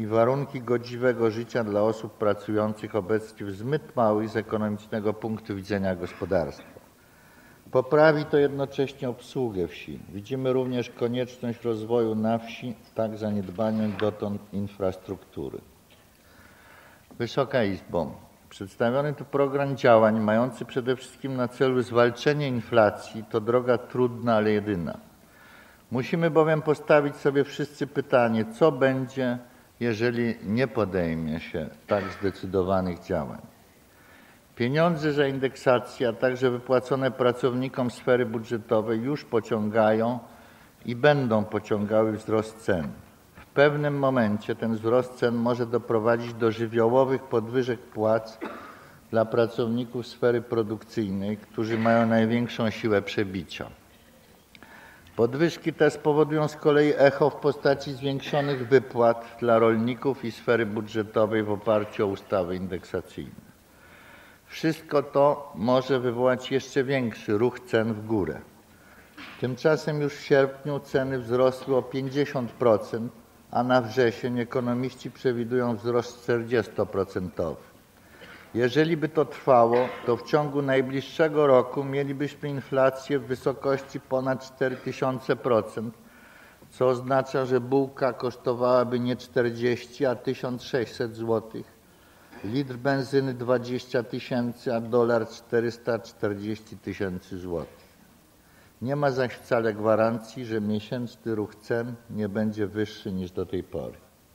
i warunki godziwego życia dla osób pracujących obecnie w zbyt małych z ekonomicznego punktu widzenia gospodarstwa. Poprawi to jednocześnie obsługę wsi. Widzimy również konieczność rozwoju na wsi tak zaniedbanej dotąd infrastruktury. Wysoka Izbo, przedstawiony tu program działań mający przede wszystkim na celu zwalczenie inflacji to droga trudna, ale jedyna. Musimy bowiem postawić sobie wszyscy pytanie, co będzie, jeżeli nie podejmie się tak zdecydowanych działań. Pieniądze za indeksację, a także wypłacone pracownikom sfery budżetowej już pociągają i będą pociągały wzrost cen. W pewnym momencie ten wzrost cen może doprowadzić do żywiołowych podwyżek płac dla pracowników sfery produkcyjnej, którzy mają największą siłę przebicia. Podwyżki te spowodują z kolei echo w postaci zwiększonych wypłat dla rolników i sfery budżetowej w oparciu o ustawy indeksacyjne. Wszystko to może wywołać jeszcze większy ruch cen w górę. Tymczasem już w sierpniu ceny wzrosły o 50%, a na wrzesień ekonomiści przewidują wzrost 40%. Jeżeli by to trwało, to w ciągu najbliższego roku mielibyśmy inflację w wysokości ponad 4000%, co oznacza, że bułka kosztowałaby nie 40, a 1600 zł, litr benzyny 20 000, a dolar 440 000 złotych. Nie ma zaś wcale gwarancji, że miesięczny ruch cen nie będzie wyższy niż do tej pory.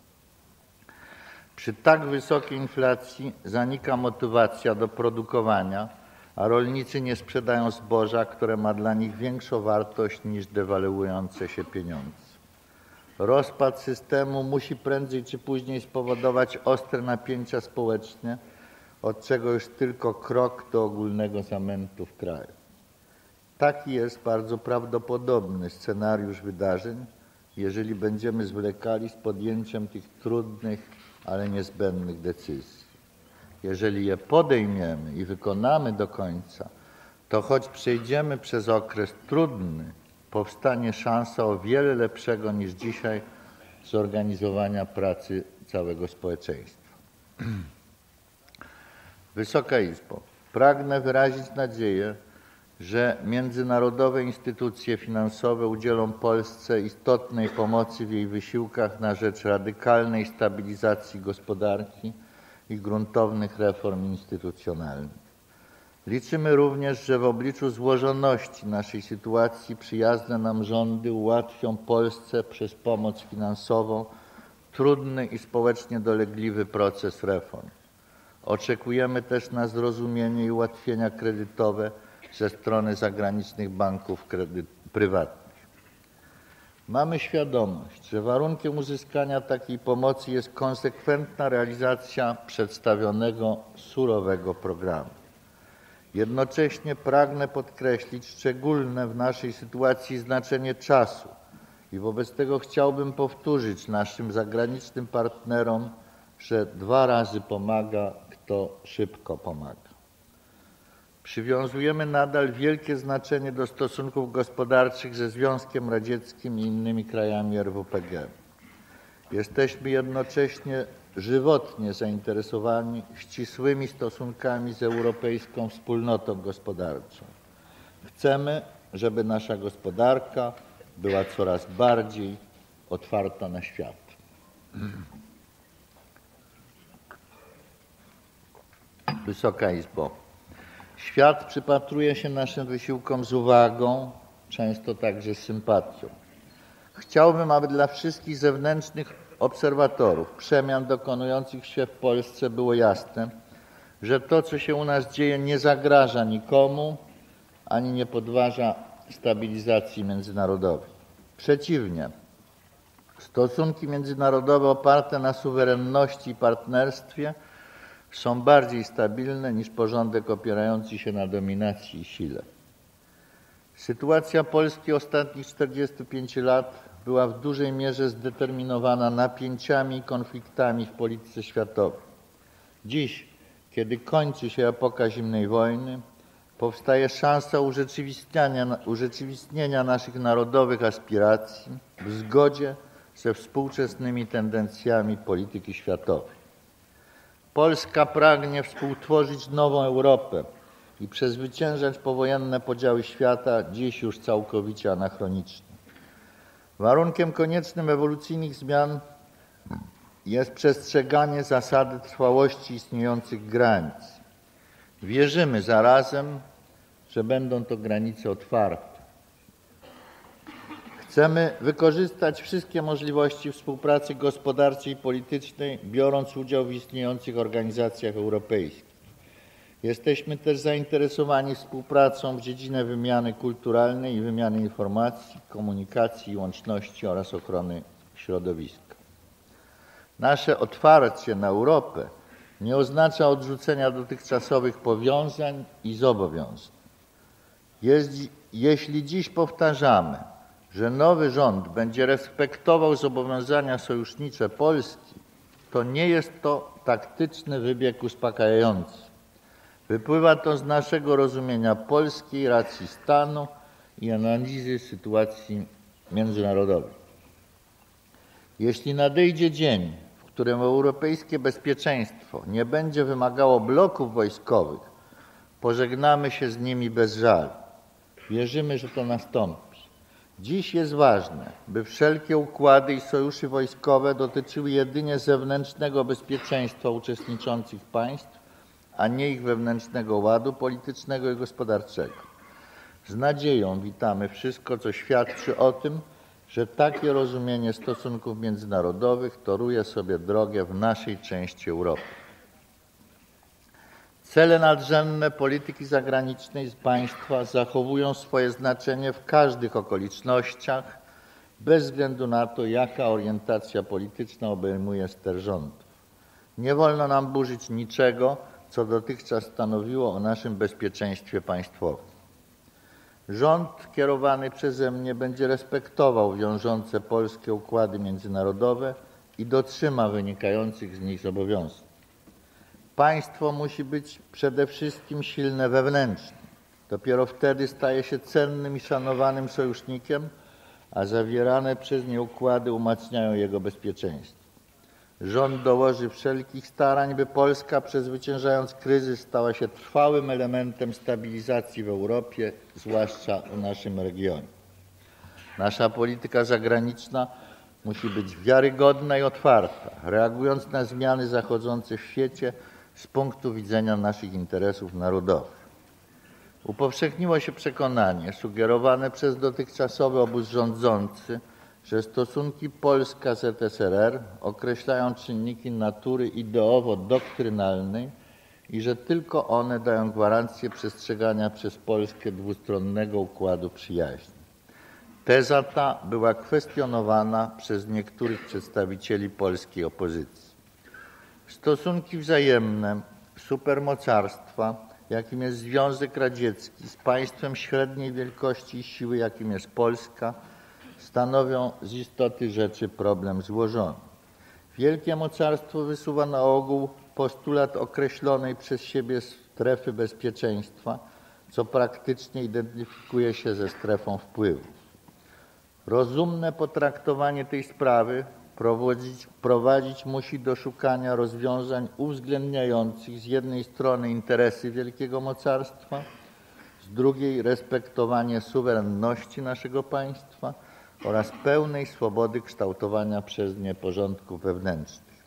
Przy tak wysokiej inflacji zanika motywacja do produkowania, a rolnicy nie sprzedają zboża, które ma dla nich większą wartość niż dewaluujące się pieniądze. Rozpad systemu musi prędzej czy później spowodować ostre napięcia społeczne, od czego już tylko krok do ogólnego zamętu w kraju. Taki jest bardzo prawdopodobny scenariusz wydarzeń, jeżeli będziemy zwlekali z podjęciem tych trudnych, ale niezbędnych decyzji. Jeżeli je podejmiemy i wykonamy do końca, to choć przejdziemy przez okres trudny, powstanie szansa o wiele lepszego niż dzisiaj zorganizowania pracy całego społeczeństwa. Wysoka Izbo, pragnę wyrazić nadzieję, że międzynarodowe instytucje finansowe udzielą Polsce istotnej pomocy w jej wysiłkach na rzecz radykalnej stabilizacji gospodarki i gruntownych reform instytucjonalnych. Liczymy również, że w obliczu złożoności naszej sytuacji przyjazne nam rządy ułatwią Polsce przez pomoc finansową trudny i społecznie dolegliwy proces reform. Oczekujemy też na zrozumienie i ułatwienia kredytowe ze strony zagranicznych banków prywatnych. Mamy świadomość, że warunkiem uzyskania takiej pomocy jest konsekwentna realizacja przedstawionego surowego programu. Jednocześnie pragnę podkreślić szczególne w naszej sytuacji znaczenie czasu i wobec tego chciałbym powtórzyć naszym zagranicznym partnerom, że 2 razy pomaga, kto szybko pomaga. Przywiązujemy nadal wielkie znaczenie do stosunków gospodarczych ze Związkiem Radzieckim i innymi krajami RWPG. Jesteśmy jednocześnie żywotnie zainteresowani ścisłymi stosunkami z Europejską Wspólnotą Gospodarczą. Chcemy, żeby nasza gospodarka była coraz bardziej otwarta na świat. Wysoka Izbo, świat przypatruje się naszym wysiłkom z uwagą, często także z sympatią. Chciałbym, aby dla wszystkich zewnętrznych obserwatorów przemian dokonujących się w Polsce było jasne, że to, co się u nas dzieje, nie zagraża nikomu, ani nie podważa stabilizacji międzynarodowej. Przeciwnie, stosunki międzynarodowe oparte na suwerenności i partnerstwie są bardziej stabilne niż porządek opierający się na dominacji i sile. Sytuacja Polski ostatnich 45 lat była w dużej mierze zdeterminowana napięciami i konfliktami w polityce światowej. Dziś, kiedy kończy się epoka zimnej wojny, powstaje szansa urzeczywistnienia naszych narodowych aspiracji w zgodzie ze współczesnymi tendencjami polityki światowej. Polska pragnie współtworzyć nową Europę i przezwyciężać powojenne podziały świata, dziś już całkowicie anachroniczne. Warunkiem koniecznym ewolucyjnych zmian jest przestrzeganie zasady trwałości istniejących granic. Wierzymy zarazem, że będą to granice otwarte. Chcemy wykorzystać wszystkie możliwości współpracy gospodarczej i politycznej, biorąc udział w istniejących organizacjach europejskich. Jesteśmy też zainteresowani współpracą w dziedzinie wymiany kulturalnej i wymiany informacji, komunikacji i łączności oraz ochrony środowiska. Nasze otwarcie na Europę nie oznacza odrzucenia dotychczasowych powiązań i zobowiązań. Jeśli dziś powtarzamy, że nowy rząd będzie respektował zobowiązania sojusznicze Polski, to nie jest to taktyczny wybieg uspokajający. Wypływa to z naszego rozumienia polskiej racji stanu i analizy sytuacji międzynarodowej. Jeśli nadejdzie dzień, w którym europejskie bezpieczeństwo nie będzie wymagało bloków wojskowych, pożegnamy się z nimi bez żalu. Wierzymy, że to nastąpi. Dziś jest ważne, by wszelkie układy i sojusze wojskowe dotyczyły jedynie zewnętrznego bezpieczeństwa uczestniczących państw, a nie ich wewnętrznego ładu politycznego i gospodarczego. Z nadzieją witamy wszystko, co świadczy o tym, że takie rozumienie stosunków międzynarodowych toruje sobie drogę w naszej części Europy. Cele nadrzędne polityki zagranicznej państwa zachowują swoje znaczenie w każdych okolicznościach, bez względu na to, jaka orientacja polityczna obejmuje ster rządów. Nie wolno nam burzyć niczego, co dotychczas stanowiło o naszym bezpieczeństwie państwowym. Rząd kierowany przeze mnie będzie respektował wiążące polskie układy międzynarodowe i dotrzyma wynikających z nich zobowiązań. Państwo musi być przede wszystkim silne wewnętrznie. Dopiero wtedy staje się cennym i szanowanym sojusznikiem, a zawierane przez nie układy umacniają jego bezpieczeństwo. Rząd dołoży wszelkich starań, by Polska, przezwyciężając kryzys, stała się trwałym elementem stabilizacji w Europie, zwłaszcza w naszym regionie. Nasza polityka zagraniczna musi być wiarygodna i otwarta, reagując na zmiany zachodzące w świecie z punktu widzenia naszych interesów narodowych. Upowszechniło się przekonanie sugerowane przez dotychczasowy obóz rządzący, że stosunki Polska-ZSRR określają czynniki natury ideowo-doktrynalnej i że tylko one dają gwarancję przestrzegania przez Polskę dwustronnego układu przyjaźni. Teza ta była kwestionowana przez niektórych przedstawicieli polskiej opozycji. Stosunki wzajemne supermocarstwa, jakim jest Związek Radziecki, z państwem średniej wielkości i siły, jakim jest Polska, stanowią z istoty rzeczy problem złożony. Wielkie mocarstwo wysuwa na ogół postulat określonej przez siebie strefy bezpieczeństwa, co praktycznie identyfikuje się ze strefą wpływów. Rozumne potraktowanie tej sprawy prowadzić musi do szukania rozwiązań uwzględniających z jednej strony interesy wielkiego mocarstwa, z drugiej respektowanie suwerenności naszego państwa oraz pełnej swobody kształtowania przez nie porządków wewnętrznych.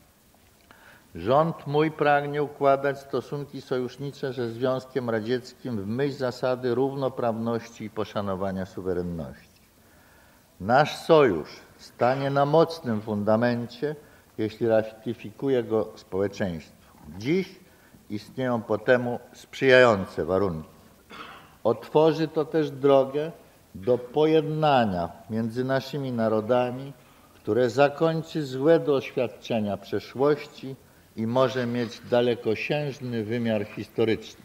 Rząd mój pragnie układać stosunki sojusznicze ze Związkiem Radzieckim w myśl zasady równoprawności i poszanowania suwerenności. Nasz sojusz stanie na mocnym fundamencie, jeśli ratyfikuje go społeczeństwo. Dziś istnieją po temu sprzyjające warunki. Otworzy to też drogę do pojednania między naszymi narodami, które zakończy złe doświadczenia przeszłości i może mieć dalekosiężny wymiar historyczny.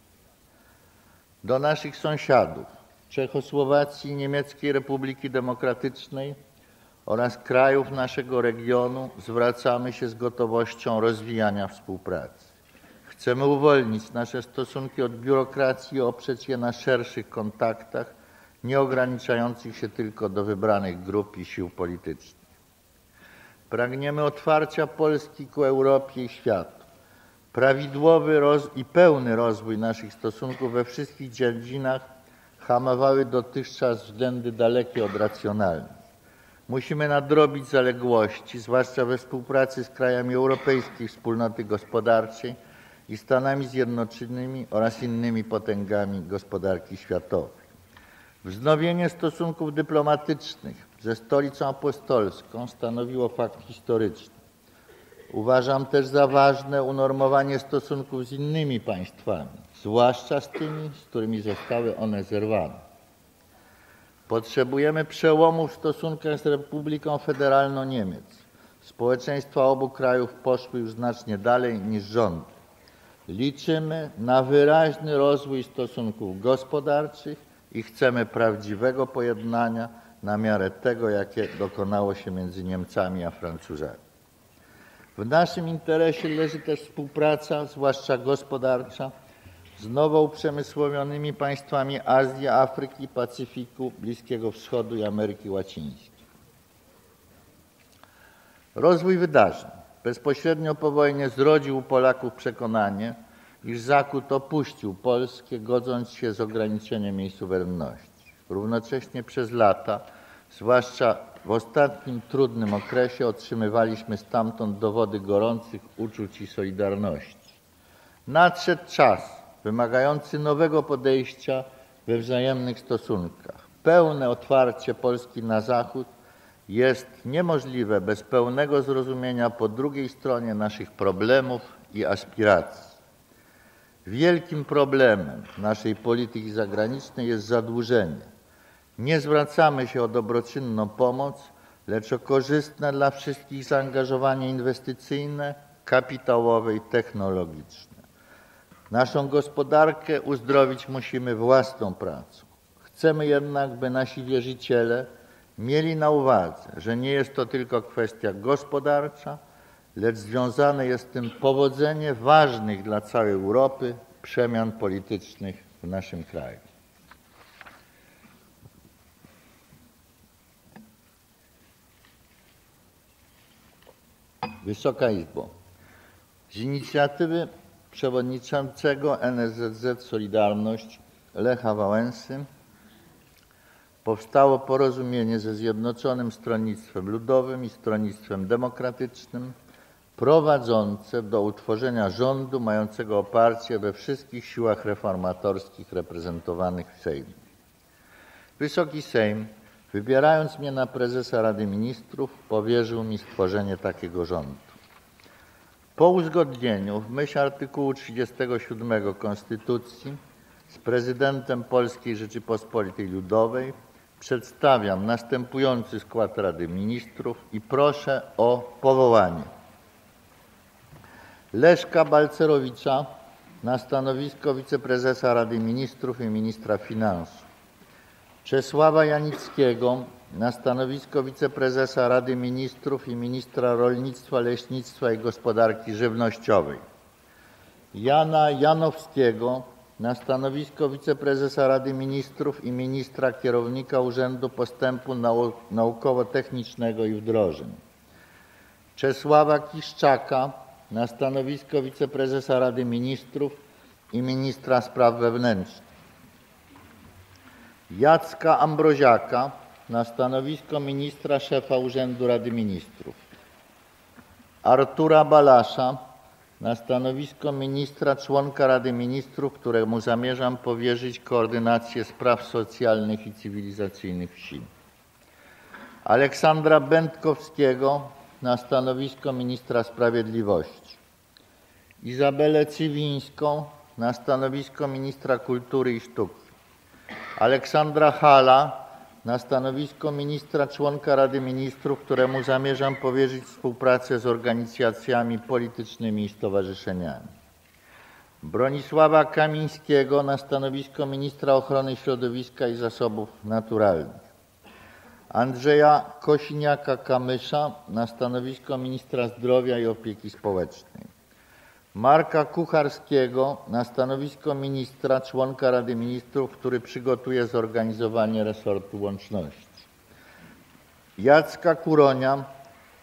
Do naszych sąsiadów, Czechosłowacji i Niemieckiej Republiki Demokratycznej oraz krajów naszego regionu zwracamy się z gotowością rozwijania współpracy. Chcemy uwolnić nasze stosunki od biurokracji i oprzeć je na szerszych kontaktach, nie ograniczających się tylko do wybranych grup i sił politycznych. Pragniemy otwarcia Polski ku Europie i światu, prawidłowy i pełny rozwój naszych stosunków we wszystkich dziedzinach hamowały dotychczas względy dalekie od racjonalnych. Musimy nadrobić zaległości, zwłaszcza we współpracy z krajami Europejskiej Wspólnoty Gospodarczej i Stanami Zjednoczonymi oraz innymi potęgami gospodarki światowej. Wznowienie stosunków dyplomatycznych ze Stolicą Apostolską stanowiło fakt historyczny. Uważam też za ważne unormowanie stosunków z innymi państwami, zwłaszcza z tymi, z którymi zostały one zerwane. Potrzebujemy przełomu w stosunkach z Republiką Federalną Niemiec. Społeczeństwa obu krajów poszły już znacznie dalej niż rządy. Liczymy na wyraźny rozwój stosunków gospodarczych i chcemy prawdziwego pojednania na miarę tego, jakie dokonało się między Niemcami a Francuzami. W naszym interesie leży też współpraca, zwłaszcza gospodarcza, z nowo uprzemysłowionymi państwami Azji, Afryki, Pacyfiku, Bliskiego Wschodu i Ameryki Łacińskiej. Rozwój wydarzeń bezpośrednio po wojnie zrodził u Polaków przekonanie, iż Zachód opuścił Polskę, godząc się z ograniczeniem jej suwerenności. Równocześnie przez lata, zwłaszcza w ostatnim trudnym okresie, otrzymywaliśmy stamtąd dowody gorących uczuć i solidarności. Nadszedł czas wymagający nowego podejścia we wzajemnych stosunkach. Pełne otwarcie Polski na Zachód jest niemożliwe bez pełnego zrozumienia po drugiej stronie naszych problemów i aspiracji. Wielkim problemem naszej polityki zagranicznej jest zadłużenie. Nie zwracamy się o dobroczynną pomoc, lecz o korzystne dla wszystkich zaangażowanie inwestycyjne, kapitałowe i technologiczne. Naszą gospodarkę uzdrowić musimy własną pracą. Chcemy jednak, by nasi wierzyciele mieli na uwadze, że nie jest to tylko kwestia gospodarcza, lecz związane jest z tym powodzenie ważnych dla całej Europy przemian politycznych w naszym kraju. Wysoka Izbo, z inicjatywy przewodniczącego NSZZ Solidarność Lecha Wałęsy powstało porozumienie ze Zjednoczonym Stronnictwem Ludowym i Stronnictwem Demokratycznym prowadzące do utworzenia rządu mającego oparcie we wszystkich siłach reformatorskich reprezentowanych w Sejmie. Wysoki Sejm, wybierając mnie na prezesa Rady Ministrów, powierzył mi stworzenie takiego rządu. Po uzgodnieniu w myśl artykułu 37 Konstytucji z prezydentem Polskiej Rzeczypospolitej Ludowej przedstawiam następujący skład Rady Ministrów i proszę o powołanie Leszka Balcerowicza na stanowisko wiceprezesa Rady Ministrów i ministra finansów, Czesława Janickiego na stanowisko wiceprezesa Rady Ministrów i ministra rolnictwa, leśnictwa i gospodarki żywnościowej, Jana Janowskiego na stanowisko wiceprezesa Rady Ministrów i ministra kierownika Urzędu Postępu Naukowo-Technicznego i Wdrożeń, Czesława Kiszczaka na stanowisko wiceprezesa Rady Ministrów i ministra spraw wewnętrznych, Jacka Ambroziaka na stanowisko ministra szefa Urzędu Rady Ministrów, Artura Balasza na stanowisko ministra członka Rady Ministrów, któremu zamierzam powierzyć koordynację spraw socjalnych i cywilizacyjnych wsi, Aleksandra Będkowskiego na stanowisko ministra sprawiedliwości, Izabelę Cywińską na stanowisko ministra kultury i sztuki, Aleksandra Halla na stanowisko ministra członka Rady Ministrów, któremu zamierzam powierzyć współpracę z organizacjami politycznymi i stowarzyszeniami, Bronisława Kamińskiego na stanowisko ministra ochrony środowiska i zasobów naturalnych, Andrzeja Kosiniaka-Kamysza na stanowisko ministra zdrowia i opieki społecznej, Marka Kucharskiego na stanowisko ministra członka Rady Ministrów, który przygotuje zorganizowanie resortu łączności, Jacka Kuronia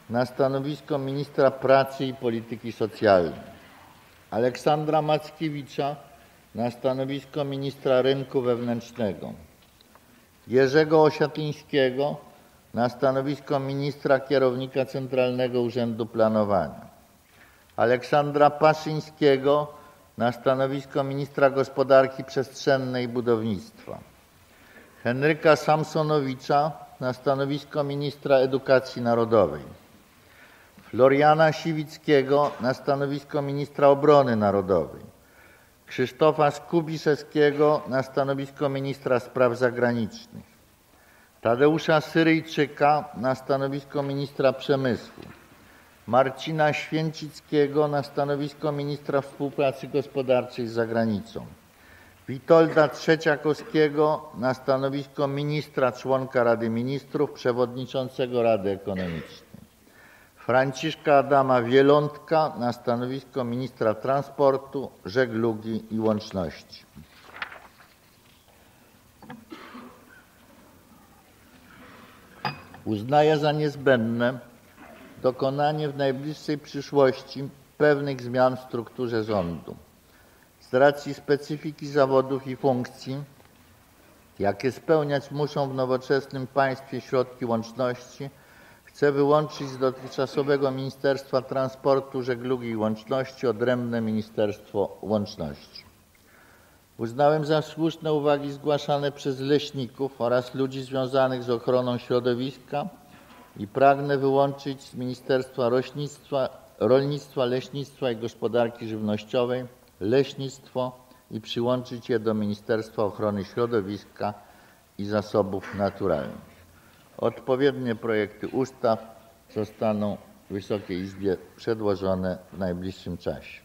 na stanowisko ministra pracy i polityki socjalnej, Aleksandra Mackiewicza na stanowisko ministra rynku wewnętrznego, Jerzego Osiatyńskiego na stanowisko ministra kierownika Centralnego Urzędu Planowania, Aleksandra Paszyńskiego na stanowisko ministra gospodarki przestrzennej i budownictwa, Henryka Samsonowicza na stanowisko ministra edukacji narodowej, Floriana Siwickiego na stanowisko ministra obrony narodowej, Krzysztofa Skubiszewskiego na stanowisko ministra spraw zagranicznych, Tadeusza Syryjczyka na stanowisko ministra przemysłu, Marcina Święcickiego na stanowisko ministra współpracy gospodarczej z zagranicą, Witolda Trzeciakowskiego na stanowisko ministra członka Rady Ministrów, przewodniczącego Rady Ekonomicznej, Franciszka Adama Wielątka na stanowisko ministra transportu, żeglugi i łączności. Uznaję za niezbędne dokonanie w najbliższej przyszłości pewnych zmian w strukturze rządu. Z racji specyfiki zawodów i funkcji, jakie spełniać muszą w nowoczesnym państwie środki łączności, chcę wyłączyć z dotychczasowego Ministerstwa Transportu, Żeglugi i Łączności odrębne Ministerstwo Łączności. Uznałem za słuszne uwagi zgłaszane przez leśników oraz ludzi związanych z ochroną środowiska i pragnę wyłączyć z Ministerstwa Rolnictwa, Leśnictwa i Gospodarki Żywnościowej leśnictwo i przyłączyć je do Ministerstwa Ochrony Środowiska i Zasobów Naturalnych. Odpowiednie projekty ustaw zostaną Wysokiej Izbie przedłożone w najbliższym czasie.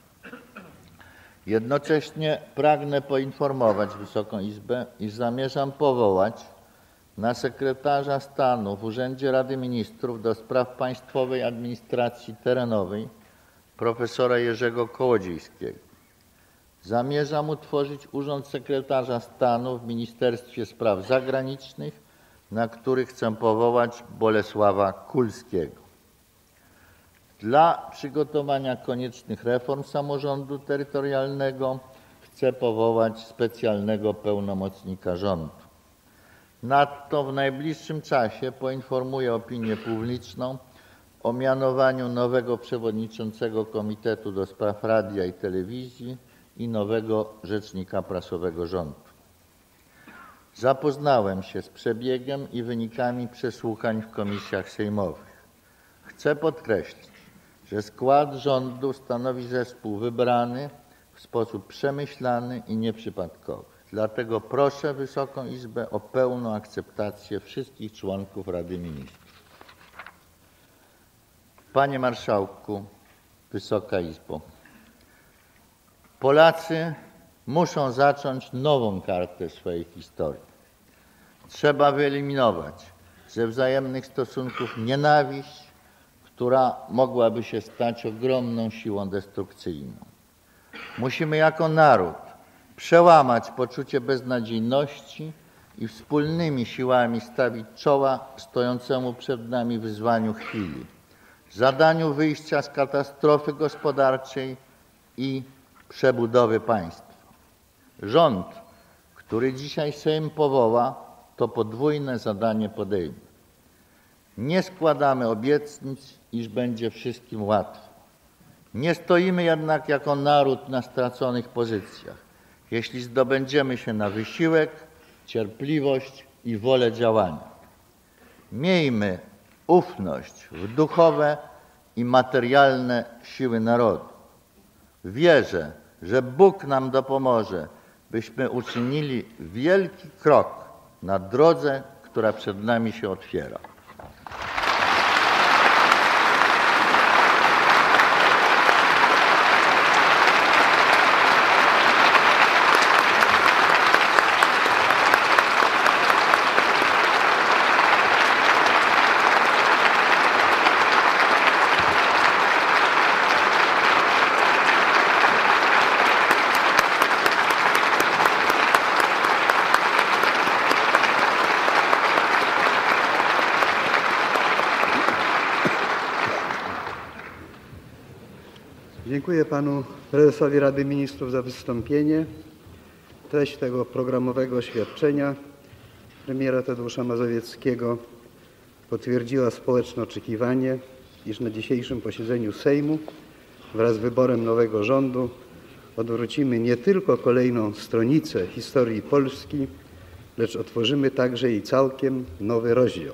Jednocześnie pragnę poinformować Wysoką Izbę, iż zamierzam powołać na sekretarza stanu w Urzędzie Rady Ministrów do spraw Państwowej Administracji Terenowej profesora Jerzego Kołodziejskiego. Zamierzam utworzyć Urząd Sekretarza Stanu w Ministerstwie Spraw Zagranicznych, na który chcę powołać Bolesława Kulskiego. Dla przygotowania koniecznych reform samorządu terytorialnego chcę powołać specjalnego pełnomocnika rządu. Nadto w najbliższym czasie poinformuję opinię publiczną o mianowaniu nowego przewodniczącego Komitetu do Spraw Radia i Telewizji i nowego rzecznika prasowego rządu. Zapoznałem się z przebiegiem i wynikami przesłuchań w komisjach sejmowych. Chcę podkreślić, że skład rządu stanowi zespół wybrany w sposób przemyślany i nieprzypadkowy. Dlatego proszę Wysoką Izbę o pełną akceptację wszystkich członków Rady Ministrów. Panie Marszałku, Wysoka Izbo, Polacy muszą zacząć nową kartę swojej historii. Trzeba wyeliminować ze wzajemnych stosunków nienawiść, która mogłaby się stać ogromną siłą destrukcyjną. Musimy jako naród przełamać poczucie beznadziejności i wspólnymi siłami stawić czoła stojącemu przed nami wyzwaniu chwili, zadaniu wyjścia z katastrofy gospodarczej i przebudowy państwa. Rząd, który dzisiaj Sejm powoła, to podwójne zadanie podejmie. Nie składamy obietnic, iż będzie wszystkim łatwo. Nie stoimy jednak jako naród na straconych pozycjach, jeśli zdobędziemy się na wysiłek, cierpliwość i wolę działania. Miejmy ufność w duchowe i materialne siły narodu. Wierzę, że Bóg nam dopomoże, byśmy uczynili wielki krok na drodze, która przed nami się otwiera. Dziękuję panu prezesowi Rady Ministrów za wystąpienie. Treść tego programowego oświadczenia premiera Tadeusza Mazowieckiego potwierdziła społeczne oczekiwanie, iż na dzisiejszym posiedzeniu Sejmu wraz z wyborem nowego rządu odwrócimy nie tylko kolejną stronicę historii Polski, lecz otworzymy także jej całkiem nowy rozdział.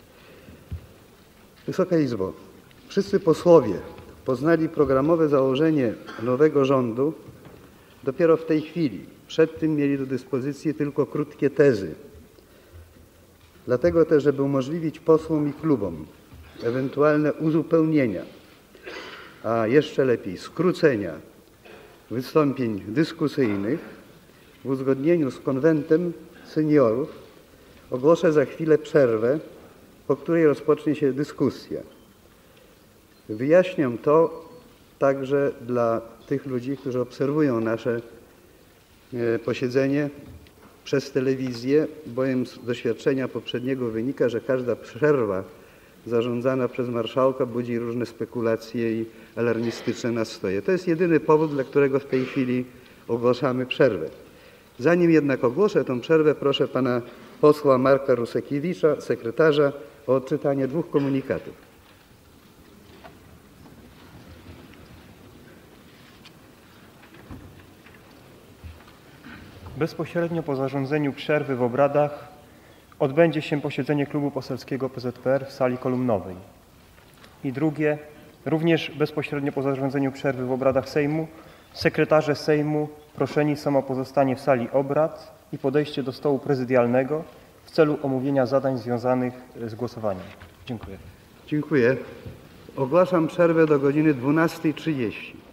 Wysoka Izbo, wszyscy posłowie poznali programowe założenie nowego rządu dopiero w tej chwili. Przed tym mieli do dyspozycji tylko krótkie tezy. Dlatego też, żeby umożliwić posłom i klubom ewentualne uzupełnienia, a jeszcze lepiej skrócenia wystąpień dyskusyjnych w uzgodnieniu z Konwentem Seniorów, ogłoszę za chwilę przerwę, po której rozpocznie się dyskusja. Wyjaśniam to także dla tych ludzi, którzy obserwują nasze posiedzenie przez telewizję, bowiem z doświadczenia poprzedniego wynika, że każda przerwa zarządzana przez marszałka budzi różne spekulacje i alarmistyczne nastroje. To jest jedyny powód, dla którego w tej chwili ogłaszamy przerwę. Zanim jednak ogłoszę tę przerwę, proszę pana posła Marka Rusekiewicza, sekretarza, o odczytanie 2 komunikatów. Bezpośrednio po zarządzeniu przerwy w obradach odbędzie się posiedzenie Klubu Poselskiego PZPR w sali kolumnowej. I drugie, również bezpośrednio po zarządzeniu przerwy w obradach Sejmu, sekretarze Sejmu proszeni są o pozostanie w sali obrad i podejście do stołu prezydialnego w celu omówienia zadań związanych z głosowaniem. Dziękuję. Dziękuję. Ogłaszam przerwę do godziny 12:30.